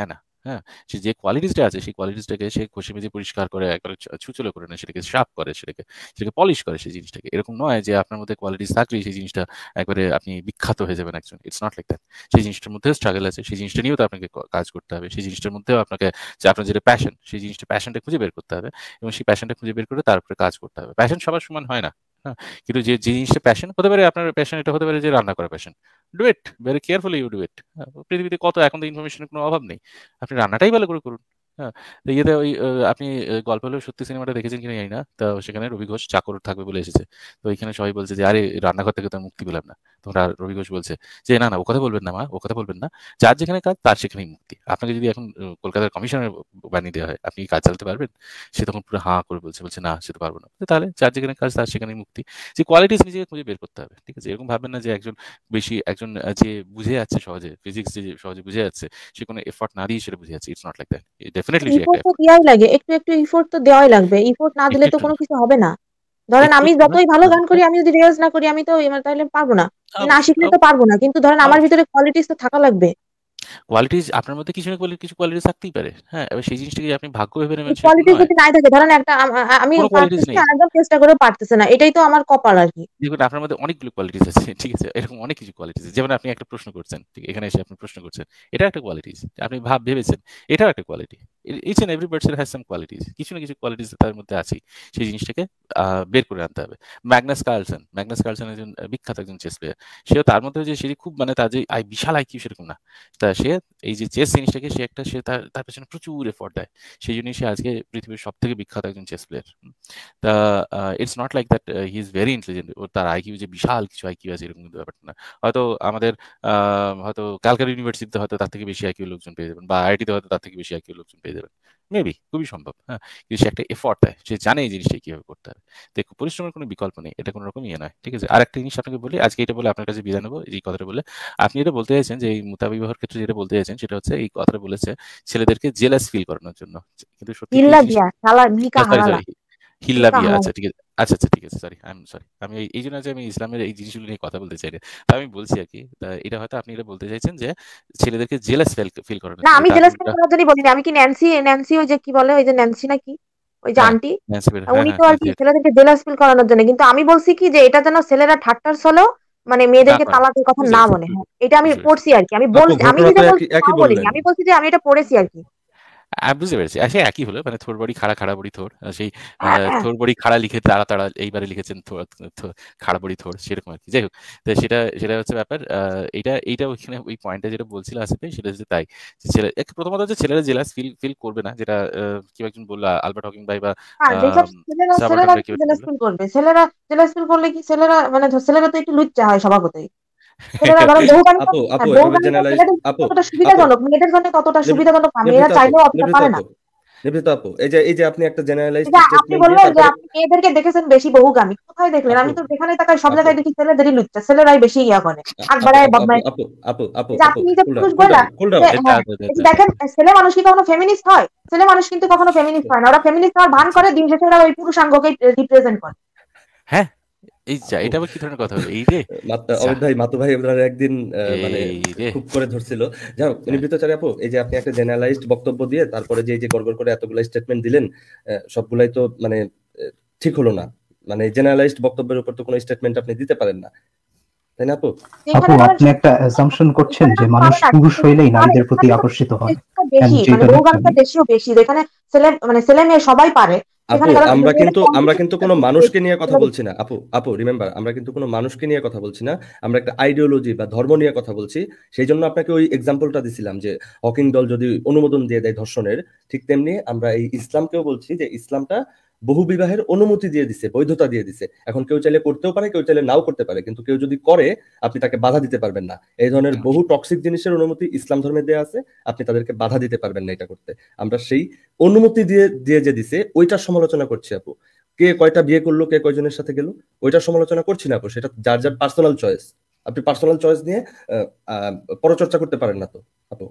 হ্যাঁ, সে যে কোয়ালিটিসটা আছে সেই কোয়ালিটিসটাকে সে ঘষে মেজে পরিষ্কার করে একবারে ছ- ছুচলো করে না, সেটাকে শার্প করে, সেটাকে সেটাকে পলিশ করে সেই জিনিসটাকে। এরকম নয় যে আপনার মধ্যে কোয়ালিটিস থাকলেই সেই জিনিসটা একবারে আপনি বিখ্যাত হয়ে যাবেন একজন। It's not like that. সেই জিনিসটার মধ্যেও স্ট্রাগল আছে, সেই জিনিসটা নিয়েও তো আপনাকে ক- কাজ করতে হবে। সেই জিনিসটার মধ্যেও আপনাকে, যে আপনার যেটা প্যাশন, সেই জিনিসটা প্যাশনটা খুঁজে বের করতে হবে এবং সেই প্যাশনটা খুঁজে বের করে তার উপরে কাজ করতে হবে। প্যাশন সবার সমান হয় না। হ্যাঁ, কিন্তু যে যে জিনিসটা প্যাশন হতে পারে, আপনার প্যাশন এটা হতে পারে যে রান্না করা passion, do it very carefully, you do it. পৃথিবীতে কত এখন তো ইনফরমেশনের কোনো অভাব নেই, আপনি রান্নাটাই ভালো করে করুন। হ্যাঁ, তো ইয়েতে ওই আহ, আপনি আহ, গল্প হলেও সত্যি সিনেমাটা দেখেছেন কিনা জানি না, তো সেখানে রবি ঘোষ চাকর থাকবে বলে এসেছে। তো এখানে সবাই বলছে যে আরে রান্নাঘর থেকে তো আর মুক্তি পেলাম না। তখন আর রবি ঘোষ বলছে যে না না, ও কথা বলবেন না মা, ও কথা বলবেন না, যার যেখানে কাজ তার সেখানেই মুক্তি। আপনাকে যদি এখন আহ, কলকাতার কমিশনার বানিয়ে দেওয়া হয়, আপনি কি কাজ চালাতে পারবেন? সে তখন পুরো হাঁ করে বলছে, বলছে না সে তো পারবো না। তো তাহলে যার যেখানে কাজ তার সেখানেই মুক্তি। যে কোয়ালিটিস নিজেকে খুঁজে বের করতে হবে, ঠিক আছে? এরকম ভাববেন না যে একজন বেশি একজন আহ, যে বুঝে যাচ্ছে সহজে, ফিজিক্স যে সহজে বুঝে যাচ্ছে, সে কোনো এফর্ট না দিয়ে সেটা বুঝে যাচ্ছে। It's not like that. Definitely সে একটা ইফোর্ট তো এফর্ট, দেওয়াই লাগে, একটু একটু ইফোর্ট তো দেওয়াই লাগবে। ইফোর্ট না দিলে একটু তো একটু কোনো না, কিছু হবে না। ধরেন একটু আমি একটু না, যতই ভালো গান করি, অবশ্যই আমি যদি রেয়াজ না করি, আমি তো এবার তাহলে পারবো না। না অবশ্যই শিখলে তো অব- পারবো না, কিন্তু ধরেন আমার অবশ্যই ভিতরে কোয়ালিটিস তো থাকা লাগবে। কোয়ালিটিস আপনার মধ্যে কিছু না কোয়ালি- কিছু কোয়ালিটিস থাকতেই পারে। হ্যাঁ, এবার সেই জিনিসটাকে যে আপনি ভাগ্য ভেবে নেবেন সেরকম কোয়ালিটিস নয়। যদি নাই থাকে, ধরেন একটা আম- আ- আমি কোনো কোয়ালিটিস পারতেছি, নেই। আরেকজন চেষ্টা করে পারতেছে না, এটাই তো আমার কপাল আর কি। দেখুন আপনার মধ্যে অনেকগুলো কোয়ালিটিস আছে, ঠিক আছে? এরকম অনেক কিছু কোয়ালিটিস আছে। যেমন আপনি একটা প্রশ্ন করছেন, ঠিক এখানে এসে আপনি প্রশ্ন করছেন, এটা একটা কোয়ালিটিস। আপনি ভাব ভেবেছেন, এটাও একটা quality. Each and every person has some qualities, কিছু না কিছু কোয়ালিটিস তার মধ্যে আছে। সেই জিনিসটাকে আহ, বের করে আনতে হবে। ম্যাগনাস কার্লসন, ম্যাগনাস কার্লসন একজন আহ, বিখ্যাত একজন চেস প্লেয়ার। সেও তার মধ্যে যে সে খুব মানে তার যে আই বিশাল আইকিউ সেরকম না। তা সে এই যে চেস জিনিসটাকে সে একটা সে তার তার পেছনে প্রচুর এফোর্ট দেয়। সেই জন্যই সে আজকে পৃথিবীর সব থেকে বিখ্যাত একজন চেস প্লেয়ার। তা it's not like that he is very intelligent, ওর তার আইকিউ যে বিশাল কিছু আইকিউ আছে এরকম কিন্তু ব্যাপারটা না। হয়তো আমাদের আহ, হয়তো ক্যালকাটা ইউনিভার্সিটিতে হয়তো তার থেকে বেশি আইকিউ লোকজন পেয়ে যাবেন, বা আইআইটিতে হয়তো তার থেকে বেশি আইকিউ লোকজন পেয়ে যাবেন, মেবি, খুবই সম্ভব। হ্যাঁ, কিন্তু সে একটা এফোর্ট দেয়, সে জানে এই জিনিসটা কিভাবে করতে হবে। তো একটু পরিশ্রমের কোনো বিকল্প নেই, এটা কোনো রকম ইয়ে নয়, ঠিক আছে? আর একটা জিনিস আপনাকে বলি, আজকে এটা বলে আপনার কাছে বিদায় নেবো। এই কথাটা বলে আপনি এটা বলতে চাইছেন যে এই মুতাবিবাহর ক্ষেত্রে যেটা বলতে চাইছেন সেটা হচ্ছে, এই কথাটা বলেছে ছেলেদেরকে জেলাস ফিল করানোর জন্য। কিন্তু সত্যি কি এই হিল্লা জিনিসটা, দিয়া শালা নিকা সরি হারালা, সরি হিল্লা নিকা বিয়া, হারালা। আচ্ছা ঠিক আছে, আচ্ছা আচ্ছা ঠিক আছে, সরি আই এম সরি। আমি এই এই জন্য যে আমি ইসলামের এই জিনিসগুলো নিয়ে কথা বলতে চাই না, তা আমি বলছি আর কি। তা এটা হয়তো আপনি এটা বলতে চাইছেন যে ছেলেদেরকে জেলাস ফিল ফিল করানোর না, জন্য, আমি তার জেলাস ফিল উল্টা। করার জন্য বলিনি। আমি কি ন্যান্সি, ন্যান্সি ওই যে কি বলে, ওই যে ন্যান্সি নাকি, ওই যে হ্যাঁ, আন্টি, ন্যান্সি বের, হ্যাঁ উনি হ্যাঁ তো আর কি ন্যান্সি ছেলেদেরকে জেলাস ফিল করানোর জন্য। কিন্তু আমি বলছি কি যে এটা যেন ছেলেরা ঠাট্টার ছলেও মানে না মেয়েদেরকে করে, তালাকের কথা বুঝতে না পেরেছি মনে হয়, এটা আমি বুঝতে পেরেছি পড়ছি আর কি। আমি আপু বলছি, আমি ঘটনা তো যেটা একই বলছি একই তাও বলিনি, বললেন। আমি বলছি যে আমি এটা পড়েছি আর কি। আমি বুঝতে পেরেছি, আসে একই হলো, মানে থোর বড়ি খাড়া খাড়া বড়ি থোর, আহ, সেই আহ, থোর বড়ি খাড়া লিখে তারা তারা এইবারে লিখেছেন থো- থো- খাড়া বড়ি থোর, সেরকম আর কি। যাই হোক, তো সেটা সেটা হচ্ছে ব্যাপার। আহ, এইটা এইটা ওইখানে ওই পয়েন্টটা যেটা বলছিল আসিফ, সেটা হচ্ছে তাই যে ছেলে এক প্রথমত হচ্ছে ছেলেরা জেলাস ফিল ফিল করবে না, যেটা আহ, কেউ একজন বললো, আলবার্ট হকিং ভাই বা আর যেসব ছেলেরা, সাবার্টন ছেলেরা ভাই, কেউ একজন জেলাস বললো। ফিল করবে, ছেলেরা জেলাস ফিল করলে কি ছেলেরা মানে ধর- ছেলেরা তো একটু লুচ্চা হয় স্বভাবতই। ছেলেরা ধরো বহুগামী, আপু আপু এভাবে বহুগামীটা জেনারেলাইজ, ছেলেদের আপু কতটা আপু সুবিধাজনক, মেয়েদের জন্য কতটা নিবৃ- সুবিধাজনক না, মেয়েরা নিবৃত আপু, চাইলেও অতটা নিবৃত পারে না। আপু, নিবৃত আপু, এই যে এই যে আপনি একটা জেনারেলাইজড এটা আপনি স্টেটমেন্ট দিয়ে বললেন যে তারপরে, আপনি মেয়েদেরকে দেখেছেন বেশি বহুগামী, কোথায় দেখলেন? আপু আমি তো যেখানে তাকাই সব আপু জায়গায় দেখি ছেলেদেরই লুচ্চা, ছেলেরাই বেশি ইয়া করে, আগ আপু বাড়ায় আপু আপু বদমাইশ। আপু আপু আপু এই যে আপু আপনি নিজে কুল ডাউন পুরুষ কুল বইলা ডাউন কুল যে ডাউন। হ্যাঁ, এই যে দেখেন ছেলে মানুষ কি কখনো ফেমিনিস্ট হয়? ছেলে মানুষ কিন্তু কখনো ফেমিনিস্ট হয় না, ওরা ফেমিনিস্ট হওয়ার ভান আচ্ছা, করে, দিন শেষে ওরা ওই পুরুষাঙ্গকে রিপ্রেজেন্ট করে। হ্যাঁ, এই যা, আপু এটা আবার কি ধরনের কথা হলো এই রে? মাত্র যা, অমিত ভাই, মাতু ভাই আপনারা একদিন আহ, মানে এই রে, খুব করে ধরছিল। যাই হোক, হ্যাঁ, নিবৃতচারী আপু, এই যে আপনি একটা জেনারেলাইজড বক্তব্য দিয়ে তারপরে যে এই যে গড়গড় করে এতগুলো স্টেটমেন্ট দিলেন, আহ, সবগুলাই তো মানে আহ, ঠিক হলো না। মানে জেনারেলাইজড বক্তব্যের উপর তো কোনো স্টেটমেন্ট আপনি দিতে পারেন না, তাই না আপু? আপু যেখানে ধরেন আপনি একটা অ্যাজাম্পশন করছেন যেখানে যে ধরেন মানুষ পারে না, পুরুষ যেখানে হইলেই পারে, নারীদের প্রতি সেখানে ধরেন আকর্ষিত হয়, একটু and বেশি মানে যেটা বহুগামিতা বেশিও বেশি, যেখানে ছেলে মানে ছেলে মেয়ে সবাই পারে, আপু সেখানে ধরেন আমরা মেয়েদের কিন্তু আমরা কিন্তু কোনো কম্পিটিশন মানুষকে বেশি, নিয়ে কথা ছেলেদের। বলছি না আপু। আপু রিমেম্বার, আমরা কিন্তু কোনো মানুষকে নিয়ে কথা বলছি না, আমরা একটা আইডিওলজি বা ধর্ম নিয়ে কথা বলছি। সেই জন্য আপনাকে ওই এক্সাম্পলটা দিছিলাম যে হকিং দল যদি অনুমোদন দিয়ে দেয় ধর্ষণের, ঠিক তেমনি আমরা এই ইসলামকেও বলছি যে ইসলামটা বহু বিবাহের অনুমতি দিয়ে দিছে, বৈধতা দিয়ে দিছে। এখন কেউ চাইলে করতেও পারে, কেউ চাইলে নাও করতে পারে, কিন্তু কেউ যদি করে আপনি তাকে বাধা দিতে পারবেন না। এই ধরনের বহু টক্সিক জিনিসের অনুমতি ইসলাম ধর্মে দেওয়া আছে, আপনি তাদেরকে বাধা দিতে পারবেন না এটা করতে। আমরা সেই অনুমতি দিয়ে দিয়ে যে দিছে ওইটার সমালোচনা করছি আপু। কে কয়টা বিয়ে করলো, কে কয়জনের সাথে গেল, ওইটার সমালোচনা করছি না আপু। সেটা যার যার পার্সোনাল চয়েস। আপনি পার্সোনাল চয়েস নিয়ে আহ, আহ, পরচর্চা করতে পারেন না তো আপু।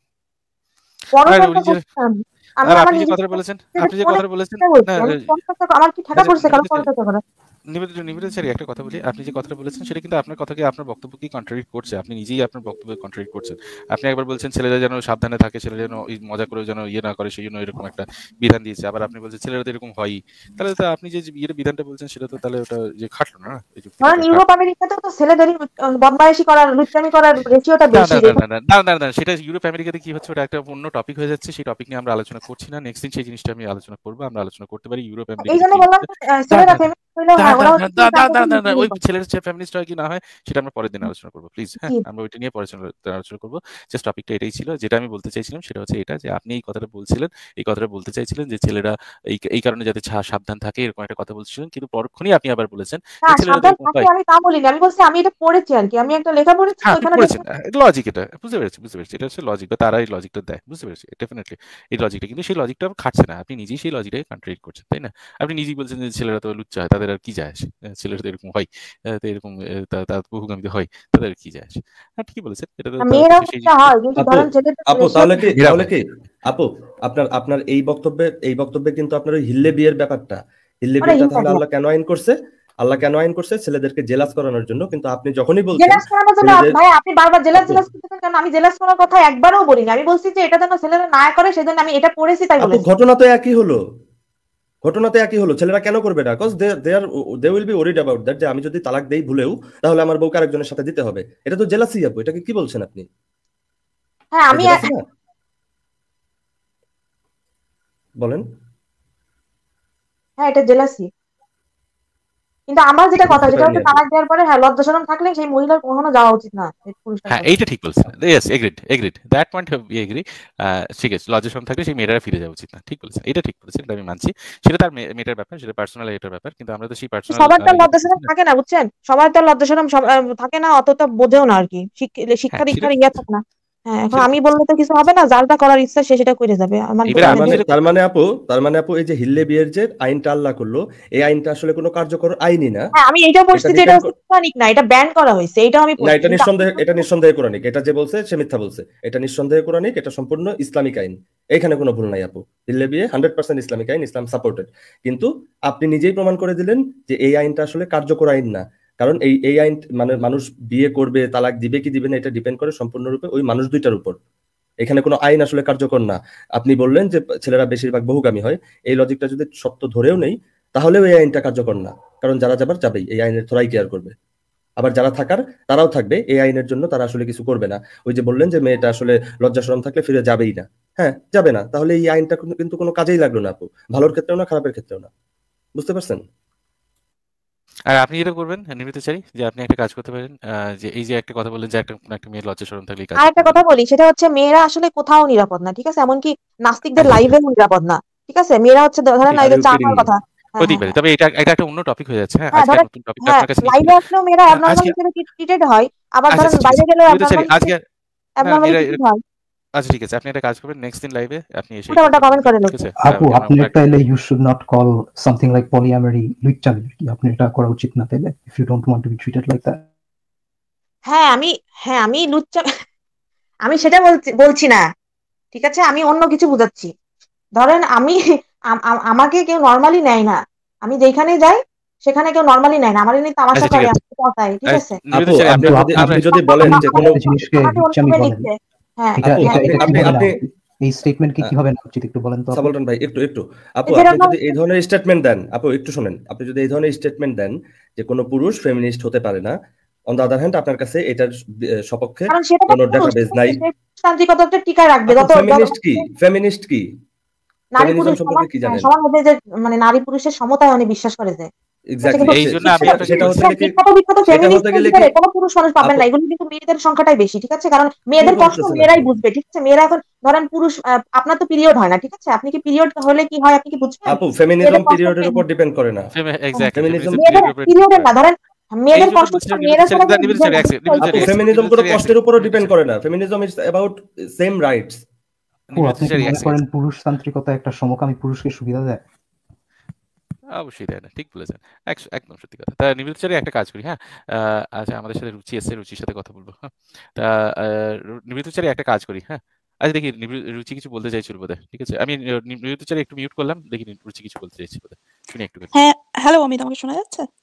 আর পরচর্চা উনি যে, করছি না আমি। আমি আর আমার আপনি যে নিজের কথাটা বলেছেন, নিজের আপনি যে মনে কথাটা বলেছেন, ইচ্ছা বলছি, না আমি পরচর্চা, আমার কি ঠেকা আচ্ছা, পড়ছে কারণ নিবৃত পরচর্চা করা? নিবেদিত একটা কথা বলি, আপনি যে কথাটা বলেছেন সেটা কিন্তু আপনার কথাকে আপনার বক্তব্যকে কন্ট্রাডিক্ট করছে, আপনি নিজেই আপনার বক্তব্যে কন্ট্রাডিক্ট করছেন। আপনি একবার বলছেন ছেলেরা যেন সাবধানে থাকে, ছেলেরা যেন মজা করে যেন ইয়ে না করে, সেই জন্য এরকম একটা বিধান দিয়েছে, আবার আপনি বলছেন ছেলেরা তো এরকম হয়ই। তাহলে তো আপনি যে ইয়ের বিধানটা বলছেন সেটা তো তাহলে ওটা যে খাটলো না, এই ধরেন ইউরোপ আমেরিকাতে তো ছেলেদের বদমাইশি করার লুচ্চামি করার রেশিওটা বেশি। না না না সেটা ইউরোপ আমেরিকাতে কি হচ্ছে ওটা একটা অন্য টপিক হয়ে যাচ্ছে, সেই টপিক নিয়ে আমরা আলোচনা করছি না। নেক্সট দিন সেই জিনিসটা আমি আলোচনা করবো, আমরা আলোচনা করতে পারি ইউরোপ আমেরিকা। এই জন্য বললাম ছেলেরা ফেমিনিস্ট হইলো, হ্যাঁ ওরা ওই ছেলের যে ফেমিনিস্ট হয় কি না হয় সেটা আমরা পরের দিন আলোচনা করবো প্লিজ। হ্যাঁ, আমরা ওইটা নিয়ে পরে আলোচনা করবো। জাস্ট টপিকটা এটাই ছিল, যেটা আমি বলতে চাইছিলাম সেটা হচ্ছে এটা, যে আপনি এই কথাটা বলছিলেন, এই কথাটা বলতে চাইছিলেন যে ছেলেরা এই এই কারণে যাতে সাবধান থাকে এরকম একটা কথা বলছিলেন, কিন্তু পরক্ষণই আপনি আবার বলেছেন সাবধান থাকে। আমি তা বলিনি, আমি বলছি আমি এটা পড়েছি আর কি, আমি একটা লেখা পড়েছি ওখানে লজিক, এটা বুঝতে পেরেছি বুঝতে পেরেছি এটা হচ্ছে লজিক, বা তারা এই লজিকটা দেয়, বুঝতে পেরেছি ডেফিনেটলি এই লজিকটা, কিন্তু সেই লজিকটা খাটছে না, আপনি নিজেই সেই লজিকটাকে কন্ট্রাডিক্ট করছেন, তাই না? আপনি নিজেই বলছেন যে ছেলেরা তো লুচ্চা হয়, তাদের আর কি যায় আসে, ছেলেরা তো এরকম হয়, এরকম তার বহুগামী হয়, তাদের কি যায় আসে? হ্যাঁ ঠিকই বলেছেন, এটা তো আপু তাহলে কি তাহলে কি আপু আপনার আপনার এই বক্তব্যে এই বক্তব্যে কিন্তু আপনার ওই হিল্লে বিয়ের ব্যাপারটা, হিল্লে বিয়েটা তাহলে আল্লাহ কেন আইন করছে? আল্লাহ কেন আইন করছে? ছেলেদেরকে জেলাস করানোর জন্য। কিন্তু আপনি যখনই বলছেন জেলাস করানোর জন্য, ভাই আপনি বারবার জেলাস জেলাস করতেছেন কেন? আমি জেলাস করার কথা একবারও বলিনি, আমি বলছি যে এটা যেন ছেলেরা না করে সেজন্য আমি এটা পড়েছি তাই বলেছি। ঘটনা তো একই হলো, ঘটনা তো একই হলো, ছেলেরা কেন করবে না? Cause they they are they will be worried about that, যে আমি যদি তালাক দেই ভুলেও তাহলে আমার বউকে আরেকজনের সাথে দিতে হবে। এটা তো জেলাসি আপু, এটাকে কি বলছেন আপনি? হ্যাঁ আমি বলেন। হ্যাঁ এটা জেলাসি, কিন্তু আমার যেটা কথা সেটা হচ্ছে তালাক দেওয়ার পরে হ্যাঁ লজ্জা শরম থাকলে সেই মহিলার কখনো যাওয়া উচিত না। হ্যাঁ এইটা ঠিক বলছেন, yes agreed agreed that point we agree. ঠিক আছে, লজ্জা শরম থাকলে সেই মেয়েরা ফিরে যাওয়া উচিত না, ঠিক বলছেন, এটা ঠিক বলছেন, এটা আমি মানছি, সেটা তার মেয়েটার ব্যাপার, সেটা পার্সোনাল এটার ব্যাপার, কিন্তু আমরা তো সেই পার্সোনাল সবার তো লজ্জা শরম থাকে না, বুঝছেন, সবার তো লজ্জা শরম থাকে না, অতটা বোঝেও না আর কি, শিক্ষা দীক্ষার ইয়ে থাকে না। হ্যাঁ এখন আমি বললে তো কিছু হবে না, যারটা করার ইচ্ছা সে সেটা করে যাবে। তার মানে আপু তার মানে আপু এই যে হিল্লে বিয়ের যে আইনটা আল্লাহ করলো, এই আইনটা আসলে কোনো কার্যকর আইনই না। হ্যাঁ আমি এটা বলছি যে এটা কোরআনিক না, এটা ব্যান করা হয়েছে, এটা আমি না, এটা নিঃসন্দেহে এটা নিঃসন্দেহে কোরআনিক, এটা যে বলছে সে মিথ্যা বলছে, এটা নিঃসন্দেহে কোরআনিক, এটা সম্পূর্ণ ইসলামিক আইন, এখানে কোনো ভুল নাই আপু। হিল্লে বিয়ে হান্ড্রেড পার্সেন্ট ইসলামিক আইন, ইসলাম সাপোর্টেড। কিন্তু আপনি নিজেই প্রমাণ করে দিলেন যে এই আইনটা আসলে কার্যকর আইন না, কারণ এই এই আইন মানে মানুষ বিয়ে করবে তালাক দিবে কি দিবে না এটা ডিপেন্ড করে সম্পূর্ণরূপে ওই মানুষ দুইটার উপর। এখানে কোনো আইন আসলে কার্যকর না। আপনি বললেন যে ছেলেরা বেশিরভাগ বহুগামী হয়, এই লজিকটা যদি সত্য ধরেও নেই তাহলেও এই আইনটা কার্যকর না, কারণ যারা যাবার যাবেই, এই আইনের থোড়াই কেয়ার করবে, আবার যারা থাকার তারাও থাকবে, এই আইনের জন্য তারা আসলে কিছু করবে না। ওই যে বললেন যে মেয়েটা আসলে লজ্জা শরম থাকলে ফিরে যাবেই না, হ্যাঁ যাবে না, তাহলে এই আইনটা কিন্তু কোনো কাজেই লাগলো না আপু, ভালোর ক্ষেত্রেও না খারাপের ক্ষেত্রেও না, বুঝতে পারছেন? আর আপনি এটা করবেন নিবৃত্ত চাই যে আপনি একটা কাজ করতে পারেন, যে এই যে একটা কথা বললেন যে একটা একটা মেয়ের লজ্জা শরম থাকলে কাজ। আর একটা কথা বলি, সেটা হচ্ছে মেয়েরা আসলে কোথাও নিরাপদ না, ঠিক আছে, এমনকি নাস্তিকদের লাইভেও নিরাপদ না, ঠিক আছে। মেয়েরা হচ্ছে ধরেন না এই যে চামার কথা হতে পারে, তবে এটা এটা একটা অন্য টপিক হয়ে যাচ্ছে। হ্যাঁ আজকে নতুন টপিকটা আপনার কাছে লাইভে আসলেও মেয়েরা অ্যাবনরমাল হিসেবে ট্রিটেড হয়, আবার ধরেন বাইরে গেলেও আজকে অ্যাবনরমাল ট্রিটেড হয়। আচ্ছা ঠিক আছে, আপনি একটা কাজ করবেন, নেক্সট দিন লাইভে আপনি এসে ওটা কমেন্ট করে নেবেন। আপু আপনি তাইলে you should not call something like polyamory লুচ্চামি, কি আপনি এটা করা উচিত না তাইলে, if you don't want to be treated like that. হ্যাঁ আমি হ্যাঁ আমি লুচ্চা আমি সেটা বলছি বলছি না, ঠিক আছে, আমি অন্য কিছু বুঝাচ্ছি। ধরেন আমি আমাকে কেউ নরমালি নেয় না, আমি যেখানে যাই সেখানে কেউ নরমালি নেয় না, আমার এমনি তামাশা করে, ঠিক আছে। আপু আপনি যদি বলেন যে কোনো জিনিসকে লুচ্চামি বলেন, হ্যাঁ এই স্টেটমেন্ট কি কিভাবে না উচিত একটু বলেন তো সাবলটন ভাই। একটু একটু আপু আপনি যদি এই ধরনের স্টেটমেন্ট দেন, আপু একটু শুনেন, আপনি যদি এই ধরনের স্টেটমেন্ট দেন যে কোনো পুরুষ ফেমিনিস্ট হতে পারে না, অন দ্য আদার হ্যান্ড আপনার কাছে এটার সপক্ষে কোনো ডাটাবেস নাই, তান্ত্রিকতাটা টিকায় রাখবে। যত ফেমিনিস্ট কি ফেমিনিস্ট কি নারী পুরুষ সম্পর্কে কি জানেন? সবার মধ্যে যে মানে নারী পুরুষের সমতায় অনেক বিশ্বাস করে যে এক্স্যাক্টলি, এই জন্য আমি সেটা হচ্ছে কি সেটা হতে গেলে কি কোনো পুরুষ মানুষ পাবেন না, এগুলো কিন্তু মেয়েদের সংখ্যাটাই বেশি, ঠিক আছে, কারণ মেয়েদের কষ্ট মেয়েরাই বুঝবে, ঠিক আছে। মেয়েরা এখন ধরেন পুরুষ, আপনার তো পিরিয়ড হয় না, ঠিক আছে, আপনি কি পিরিয়ড হলে কি হয় আপনি কি বুঝবেন? আপু ফেমিনিজম পিরিয়ডের উপর ডিপেন্ড করে না, এক্স্যাক্টলি ফেমিনিজম পিরিয়ডের না, ধরেন মেয়েদের কষ্ট মেয়েরা আপু ফেমিনিজম কোনো কষ্টের উপর ডিপেন্ড করে না, feminism is about same rights. আপনি কি মনে করেন পুরুষতান্ত্রিকতা একটা সমকামী পুরুষকে সুবিধা দেয়? অবশ্যই দেয় না, ঠিক বলেছেন, একদম সত্যি কথা। তা নিবৃত্তচারী একটা কাজ করি, হ্যাঁ আচ্ছা আমাদের সাথে রুচি এসে, রুচির সাথে কথা বলবো। হ্যাঁ তা নিবৃত্তচারী একটা কাজ করি, হ্যাঁ আচ্ছা দেখি রুচি কিছু বলতে চাইছিল বোধহয়, ঠিক আছে, আমি নিবৃত্তচারী একটু মিউট করলাম, দেখি রুচি কিছু বলতে চাইছি বোধহয়, শুনি একটু। হ্যাঁ হ্যালো অমিত, আমাকে শোনা যাচ্ছে?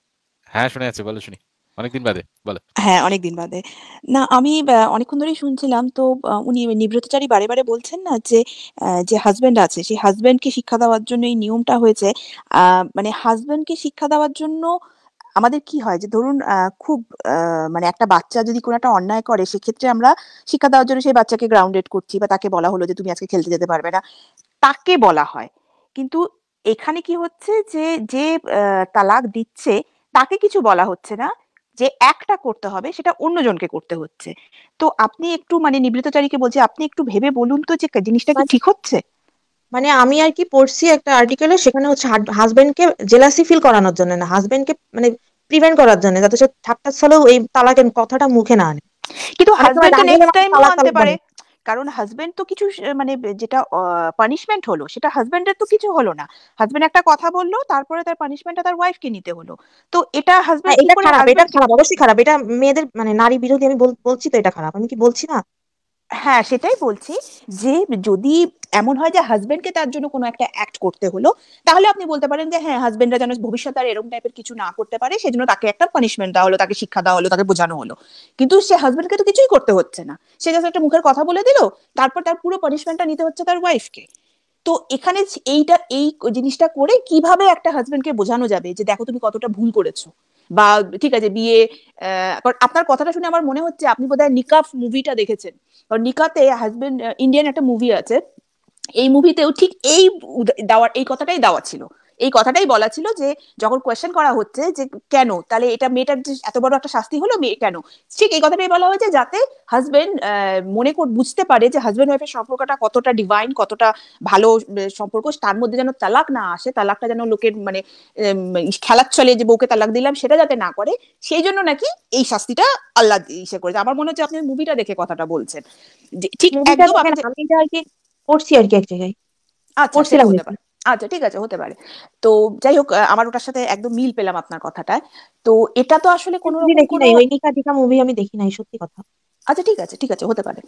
হ্যাঁ শুনে যাচ্ছে, বলো শুনি, অনেকদিন বাদে বলো। হ্যাঁ অনেকদিন বাদে। না আমি আহ, অনেকক্ষণ ধরেই শুনছিলাম তো আহ, উনি নিব্রতচারী বারে বারে বলছেন না যে আহ, যে হাজবেন্ড আছে সেই হাজবেন্ডকে শিক্ষা দেওয়ার জন্য এই নিয়মটা হয়েছে। আহ মানে হাজবেন্ডকে শিক্ষা দেওয়ার জন্য আমাদের কি হয় যে ধরুন আহ, খুব আহ, মানে একটা বাচ্চা যদি কোনো একটা অন্যায় করে সেক্ষেত্রে আমরা শিক্ষা দেওয়ার জন্য সেই বাচ্চাকে গ্রাউন্ডেড করছি বা তাকে বলা হলো যে তুমি আজকে খেলতে যেতে পারবে না, তাকে বলা হয়। কিন্তু এখানে কি হচ্ছে যে যে আহ, তালাক দিচ্ছে তাকে কিছু বলা হচ্ছে না, যে একটা করতে হবে সেটা অন্যজনকে করতে হচ্ছে। তো আপনি একটু মানে নিবৃতচারীকে বলছি আপনি একটু ভেবে বলুন তো যে জিনিসটা কি মানে ঠিক হচ্ছে। মানে আমি আর কি পড়ছি একটা আর্টিকেলে, সেখানে হচ্ছে হাজবেন্ডকে জেলাসি ফিল করানোর জন্য না, হাজবেন্ডকে মানে প্রিভেন্ট করার জন্য, যাতে সে ঠাট্টা ছলেও এই তালাকের কথাটা মুখে না আনে। কিন্তু অনেক সময় হাজবেন্ড তো রাগ হলে নেক্সট মানুষ টাইমও তালাক আনতে তালাক পারে, বলে। কারণ হাজবেন্ড তো কিছু স- মানে যেটা পানিশমেন্ট হলো সেটা হাজবেন্ডের তো কিছু হলো না। হাজবেন্ড একটা কথা বললো তারপরে তার পানিশমেন্টটা তার ওয়াইফকে নিতে হলো। তো এটা হ্যাঁ হাজবেন্ড কি এটা করে খারাপ, এটা হাজবেন্ড খারাপ, অবশ্যই খারাপ, এটা মেয়েদের মানে নারী বিরোধী, আমি বল- বলছি তো এটা খারাপ, আমি কি বলছি না? হ্যাঁ সেটাই বলছি যে যদি এমন হয় যে হাজবেন্ডকে তার জন্য কোনো একটা অ্যাক্ট করতে হলো, তাহলে আপনি বলতে পারেন যে হ্যাঁ হাজবেন্ডরা যেন ভবিষ্যতে আর এরকম টাইপের কিছু না করতে পারে সেজন্য তাকে একটা পানিশমেন্ট দেওয়া হলো, তাকে শিক্ষা দেওয়া হলো, তাকে বোঝানো হলো। কিন্তু সে হাজবেন্ডকে তো কিছুই করতে হচ্ছে না, সে জাস্ট একটা মুখের কথা বলে দিল, তারপর তার পুরো পানিশমেন্টটা নিতে হচ্ছে তার ওয়াইফকে। তো এখানে এইটা এই জিনিসটা করে কিভাবে একটা হাজবেন্ডকে বোঝানো যাবে যে দেখো তুমি কতটা ভুল করেছো। বা ঠিক আছে বিয়ে আহ, কারণ আপনার কথাটা শুনে আমার মনে হচ্ছে আপনি বোধহয় নিকাফ মুভিটা দেখেছেন। কারণ নিকাতে হাজবেন্ড ইন্ডিয়ান একটা মুভি আছে, এই মুভিতেও ঠিক এই উদ- দেওয়ার এই কথাটাই দেওয়া ছিল। এই কথাটাই বলা ছিল যে যখন কোয়েশ্চেন করা হচ্ছে যে কেন তাহলে এটা মেয়েটার যে এত বড় একটা শাস্তি হলো মেয়ে কেন, ঠিক এই কথাটাই বলা হয়েছে যাতে হাজবেন্ড মনে কর বুঝতে পারে যে হাজবেন্ড ওয়াইফের সম্পর্কটা কতটা ডিভাইন, কতটা ভালো আহ, সম্পর্ক, তার মধ্যে যেন তালাক না আসে, তালাকটা যেন লোকের মানে উম, খেলার চলে যে বউকে তালাক দিলাম সেটা যাতে না করে, সেই জন্য নাকি এই শাস্তিটা আল্লাহ ইসে করেছে। আমার মনে হচ্ছে আপনি মুভিটা দেখে কথাটা বলছেন, যে ঠিক মুভিটা একদম দেখে আপনি না, যে- আমি এটা আর কি পড়ছি আর কি এক জায়গায়, আচ্ছা সেটা পড়ছিলাম আর হতে কি। পারে। আচ্ছা ঠিক আছে হতে পারে। তো যাই হোক আহ, আমার ওটার সাথে একদম মিল পেলাম আপনার কথাটায়। তো এটা তো আসলে কোনো মুভি রকম দেখি কোনো নাই, ওই নিকা টিকা মুভি আমি দেখি নাই, সত্যি কথা। আচ্ছা ঠিক আছে ঠিক আছে হতে পারে।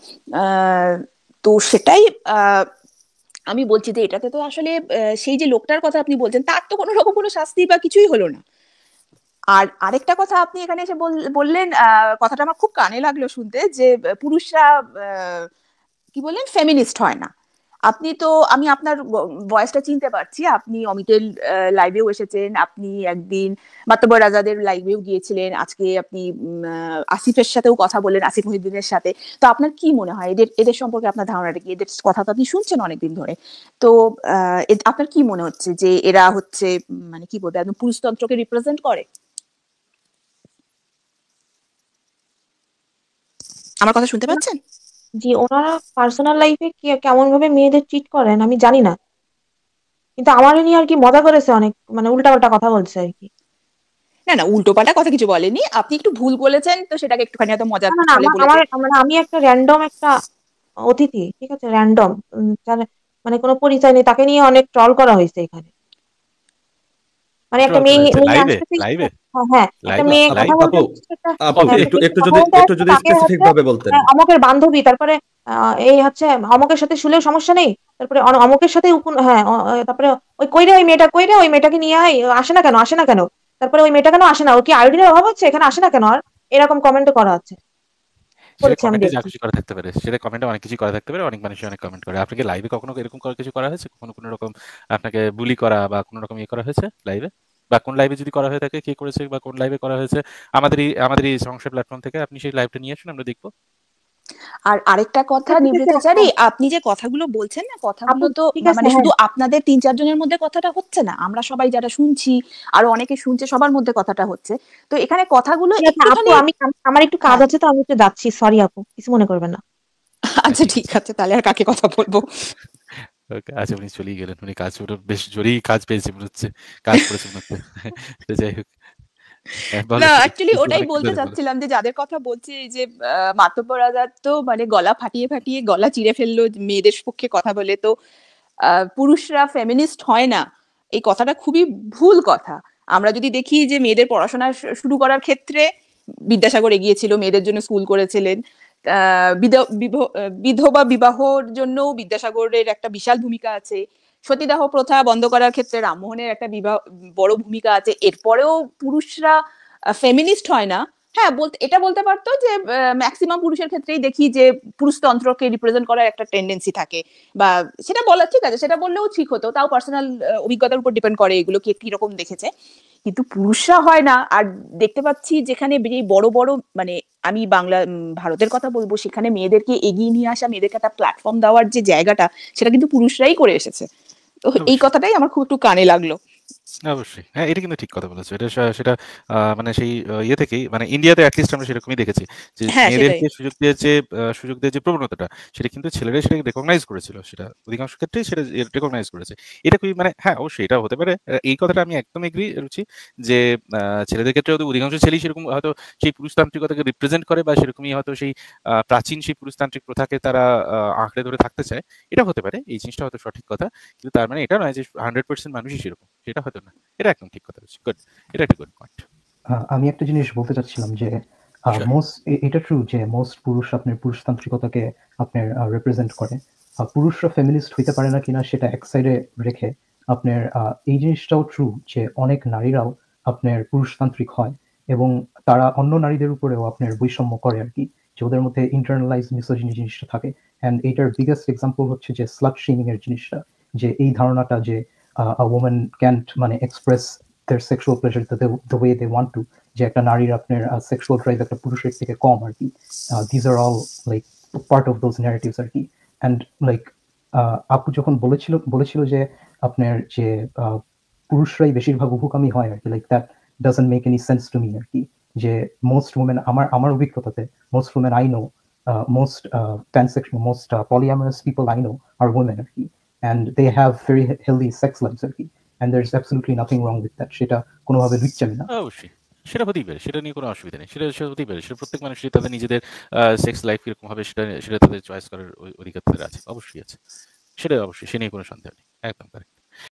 আহ তো সেটাই আহ আমি বলছি যে এটাতে তো আসলে আহ, সেই যে লোকটার কথা আপনি বলছেন তার তো কোনো রকম কোনো শাস্তি বা কিছুই হলো না। আর আরেকটা কথা আপনি এখানে এসে বল- বললেন আহ কথাটা আমার খুব কানে লাগলো শুনতে, যে আহ, পুরুষরা আহ, কি বললেন ফেমিনিস্ট হয় না। আপনি তো আমি আপনার ভয়েসটা চিনতে পারছি, আপনি অমিতের লাইভেও এসেছেন, আপনি একদিন মাতবর আজাদের লাইভেও গিয়েছিলেন, আজকে আপনি উম, আহ, আসিফের সাথেও কথা বললেন, আসিফ মহিউদ্দিনের সাথে। তো আপনার কি মনে হয় এদের এদের সম্পর্কে আপনার ধারণাটা কি, এদের কথা তো আপনি শুনছেন অনেকদিন ধরে। তো আহ, এ- আপনার কি মনে হচ্ছে যে এরা হচ্ছে উম, মানে কি বলবো একদম পুরুষতন্ত্রকে রিপ্রেজেন্ট করে? আমার কথা শুনতে পাচ্ছেন? জি, ওনারা পার্সোনাল লাইফে কেমন ভাবে মেয়েদের ট্রিট করেন আমি জানি না, কিন্তু আমার নিয়ে আর কি মজা করেছে অনেক, মানে উল্টা পাল্টা কথা বলছে আর কি। না না উল্টোপাল্টা কথা কিছু বলেনি, আপনি একটু ভুল বলেছেন তো সেটাকে একটুখানি হয়তো মজার না না না, ছলে আমার বলেছে। আমার মানে আমি একটা র্যান্ডম একটা অতিথি, ঠিক আছে, র্যান্ডম, মানে কোনো পরিচয় নেই, তাকে নিয়ে অনেক ট্রল করা হয়েছে এখানে। মানে একটা ট্রল করা মেয়ে হয়েছে মেয়ে লাইভে আসতেছে, লাইভে হ্যাঁ হ্যাঁ, একটা লাইভে মেয়ে আপু কথা লাইভ বলতে আপু আসছে, একটা আপু হ্যাঁ, একটু মেয়ে একটু কথা যদি বলতে একটু আসছে, যদি তাকে স্পেসিফিক হচ্ছে ভাবে বলতেন। আহ, অমুকের বান্ধবী, তারপরে আহ, এই হচ্ছে অমুকের সাথে শুলেও সমস্যা নেই, তারপরে অন- অমুকের সাথে উকুন- হ্যাঁ অ- অ- তারপরে ওই কইরে ওই মেয়েটা কইরে ওই মেয়েটাকে নিয়ে আয়, আসে না কেন আসে না কেন, তারপরে ওই মেয়েটা কেন আসে না, ও কি আয়োডিনের অভাব হচ্ছে, এখানে আসে না কেন, আর এরকম কমেন্ট করা আছে, সেটা করেছে আমি কমেন্টে যা দেখছি। খুশি করা থাকতে পারে, সেটা কমেন্টে অনেক কিছু করা থাকতে পারে, অনেক মানুষ অনেক কমেন্ট করে। আপনাকে লাইভে কখনো এরকম করা কিছু করা হয়েছে, কখনো কোনো রকম আপনাকে বুলি করা বা কোনো রকম ইয়ে করা হয়েছে লাইভে? বা কোন লাইভে যদি করা হয়ে থাকে কে করেছে বা কোন লাইভে করা হয়েছে, আমাদের এই আমাদের এই সংসার প্ল্যাটফর্ম থেকে আপনি সেই লাইভটা নিয়ে আসুন, আমরা দেখবো। আর আরেকটা কথা আচ্ছা, ঠিক আছে, নিবৃতচারী, হ্যাঁ, আপনি যে কথাগুলো বলছেন না আপু কথাগুলো তো ঠিক মা- আছে, মানে হ্যাঁ, শুধু আপনাদের তিন চারজনের মধ্যে কথাটা হচ্ছে না, আমরা সবাই যারা শুনছি আরো অনেকে শুনছে সবার মধ্যে কথাটা হচ্ছে। তো এখানে কথাগুলো ঠিক আছে আপু, একটুখানি আমি আম- আমার একটু কাজ হ্যাঁ আছে, তো আমি একটু যাচ্ছি, সরি আপু, কিছু মনে করবেন না। হ্যাঁ আচ্ছা ঠিক ঠিক আছে। আছে তাহলে আর কাকে কথা বলবো। ওকে, আচ্ছা উনি চলেই গেলেন, উনি কাজ ওটা বেশ জোরেই কাজ পেয়েছে মনে হচ্ছে, কাজ পড়েছে মনে হচ্ছে। তো যাই হোক, হ্যাঁ, বলো না শুনি, অ্যাকচুয়ালি ওটাই অনেকদিন বলতে ধরে বলো। চাচ্ছিলাম যে যাদের কথা বলছি এই যে আহ, মাতব্বর আজাদ তো মানে গলা ফাটিয়ে ফাটিয়ে গলা চিরে ফেললো মেয়েদের পক্ষে কথা বলে। তো আহ, পুরুষরা ফেমিনিস্ট হয় না এই কথাটা খুবই ভুল কথা। আমরা যদি দেখি যে মেয়েদের পড়াশোনা শু- শুরু করার ক্ষেত্রে বিদ্যাসাগর এগিয়েছিল, মেয়েদের জন্য স্কুল করেছিলেন। আহ বিধ- বিভ- আহ, বিধবা বিবাহর জন্য বিদ্যাসাগরের একটা বিশাল ভূমিকা আছে। সতীদাহ প্রথা বন্ধ করার ক্ষেত্রে রামমোহনের একটা বিবাহ বড় ভূমিকা আছে। এরপরেও পুরুষরা ফেমিনিস্ট হয় না, হ্যাঁ বলতে এটা বলতে পারতো যে ম্যাক্সিমাম পুরুষের ক্ষেত্রেই দেখি যে পুরুষতন্ত্রকে রিপ্রেজেন্ট করার একটা টেন্ডেন্সি থাকে, বা সেটা বলা ঠিক আছে, সেটা বললেও ঠিক হতো, তাও পার্সোনাল অভিজ্ঞতার উপর ডিপেন্ড করে এগুলো কি কিরকম দেখেছে। কিন্তু পুরুষরা হয় না। আর দেখতে পাচ্ছি যেখানে যে বড় বড় মানে আমি বাংলা উম, ভারতের কথা বলবো, সেখানে মেয়েদেরকে এগিয়ে নিয়ে আসা, মেয়েদেরকে একটা প্ল্যাটফর্ম দেওয়ার যে জায়গাটা, সেটা কিন্তু পুরুষরাই করে এসেছে। তো এই অবশ্যই কথাটাই আমার খুব একটু কানে লাগলো। অবশ্যই হ্যাঁ, এটা কিন্তু ঠিক কথা বলেছো। এটা সা- সেটা আহ, মানে সেই আহ, ইয়ে থেকেই মানে ইন্ডিয়াতে অ্যাটলিস্ট আমরা সেরকমই দেখেছি যে হ্যাঁ সেটাই। মেয়েদেরকে সুযোগ দিয়ে যে আহ, সুযোগ দিয়ে যে প্রবণতাটা, সেটা কিন্তু ছেলেরা সেটা রেকগনাইজ করেছিল, সেটা অধিকাংশ ক্ষেত্রেই সেটা রেকগনাইজ করেছে। এটা খুবই মানে হ্যাঁ অবশ্যই এটা হতে পারে। আহ, এই কথাটা আমি একদম এগ্রি রুচি যে আহ, ছেলেদের ক্ষেত্রে হয়তো অধিকাংশ ছেলেই সেরকম হয়তো সেই পুরুষতান্ত্রিকতাকে রিপ্রেজেন্ট করে, বা সেরকমই হয়তো সেই আহ, প্রাচীন সেই পুরুষতান্ত্রিক প্রথাকে তারা আহ, আঁকড়ে ধরে থাকতে চায়। এটা হতে পারে, এই জিনিসটা হয়তো সঠিক কথা, কিন্তু তার মানে এটা নয় যে হান্ড্রেড পার্সেন্ট মানুষই সেরকম, সেটা হয়তো না। এটা একদম ঠিক কথা বলছি। গুড, এটা একটা গুড পয়েন্ট। আহ, আমি একটা জিনিস বলতে চাচ্ছিলাম যে Sure. মোস্ট এটা ট্রু যে মোস্ট পুরুষ আপনার পুরুষতান্ত্রিকতাকে আপনার রিপ্রেজেন্ট করে। আহ, পুরুষরা ফেমিনিস্ট হইতে পারে না কিনা সেটা এক সাইডে রেখে আপনার আহ, এই জিনিসটাও ট্রু যে অনেক নারীরাও আপনার পুরুষতান্ত্রিক হয় এবং তারা অন্য নারীদের উপরেও আপনার বৈষম্য করে আর কি, যে ওদের মধ্যে ইন্টারনালাইজ মিসোজিনি জিনিসটা থাকে। অ্যান্ড এইটার বিগেস্ট এক্সাম্পল হচ্ছে যে স্লাট শেমিং এর জিনিসটা, যে এই ধারণাটা যে আ ওম্যান ক্যান্ট মানে express their sexual pleasure the, the, the way they want to, যে একটা নারীর আপনার সেক্সুয়াল ড্রাইভ একটা পুরুষের থেকে কম আর কি। These are all like part of those narratives আর কি। অ্যান্ড লাইক আপু যখন বলেছিল বলেছিল যে আপনার যে আহ, পুরুষরাই বেশিরভাগ উভকামী হয় আর কি, like that doesn't make any sense to me আর কি। যে মোস্ট উমেন, আমার আমার অভিজ্ঞতাতে most women I know, most pansexual, most uh, polyamorous people I know are women আর কি, and they have very healthy sex lives আর কি, and there's absolutely nothing wrong with that, সেটা কোনোভাবে লুচ্চামি না। অবশ্যই সেটা হতেই পারে, সেটা নিয়ে কোনো অসুবিধা নেই, সেটা সেটা হতেই পারে। সেটা প্রত্যেক মানুষেরই তাদের নিজেদের সেক্স লাইফ কিরকম হবে সেটা সেটা তাদের চয়েস করার অ- অধিকার তাদের আছে, অবশ্যই আছে। সেটা অবশ্যই, সে নিয়ে কোনো সন্দেহ নেই, একদম correct।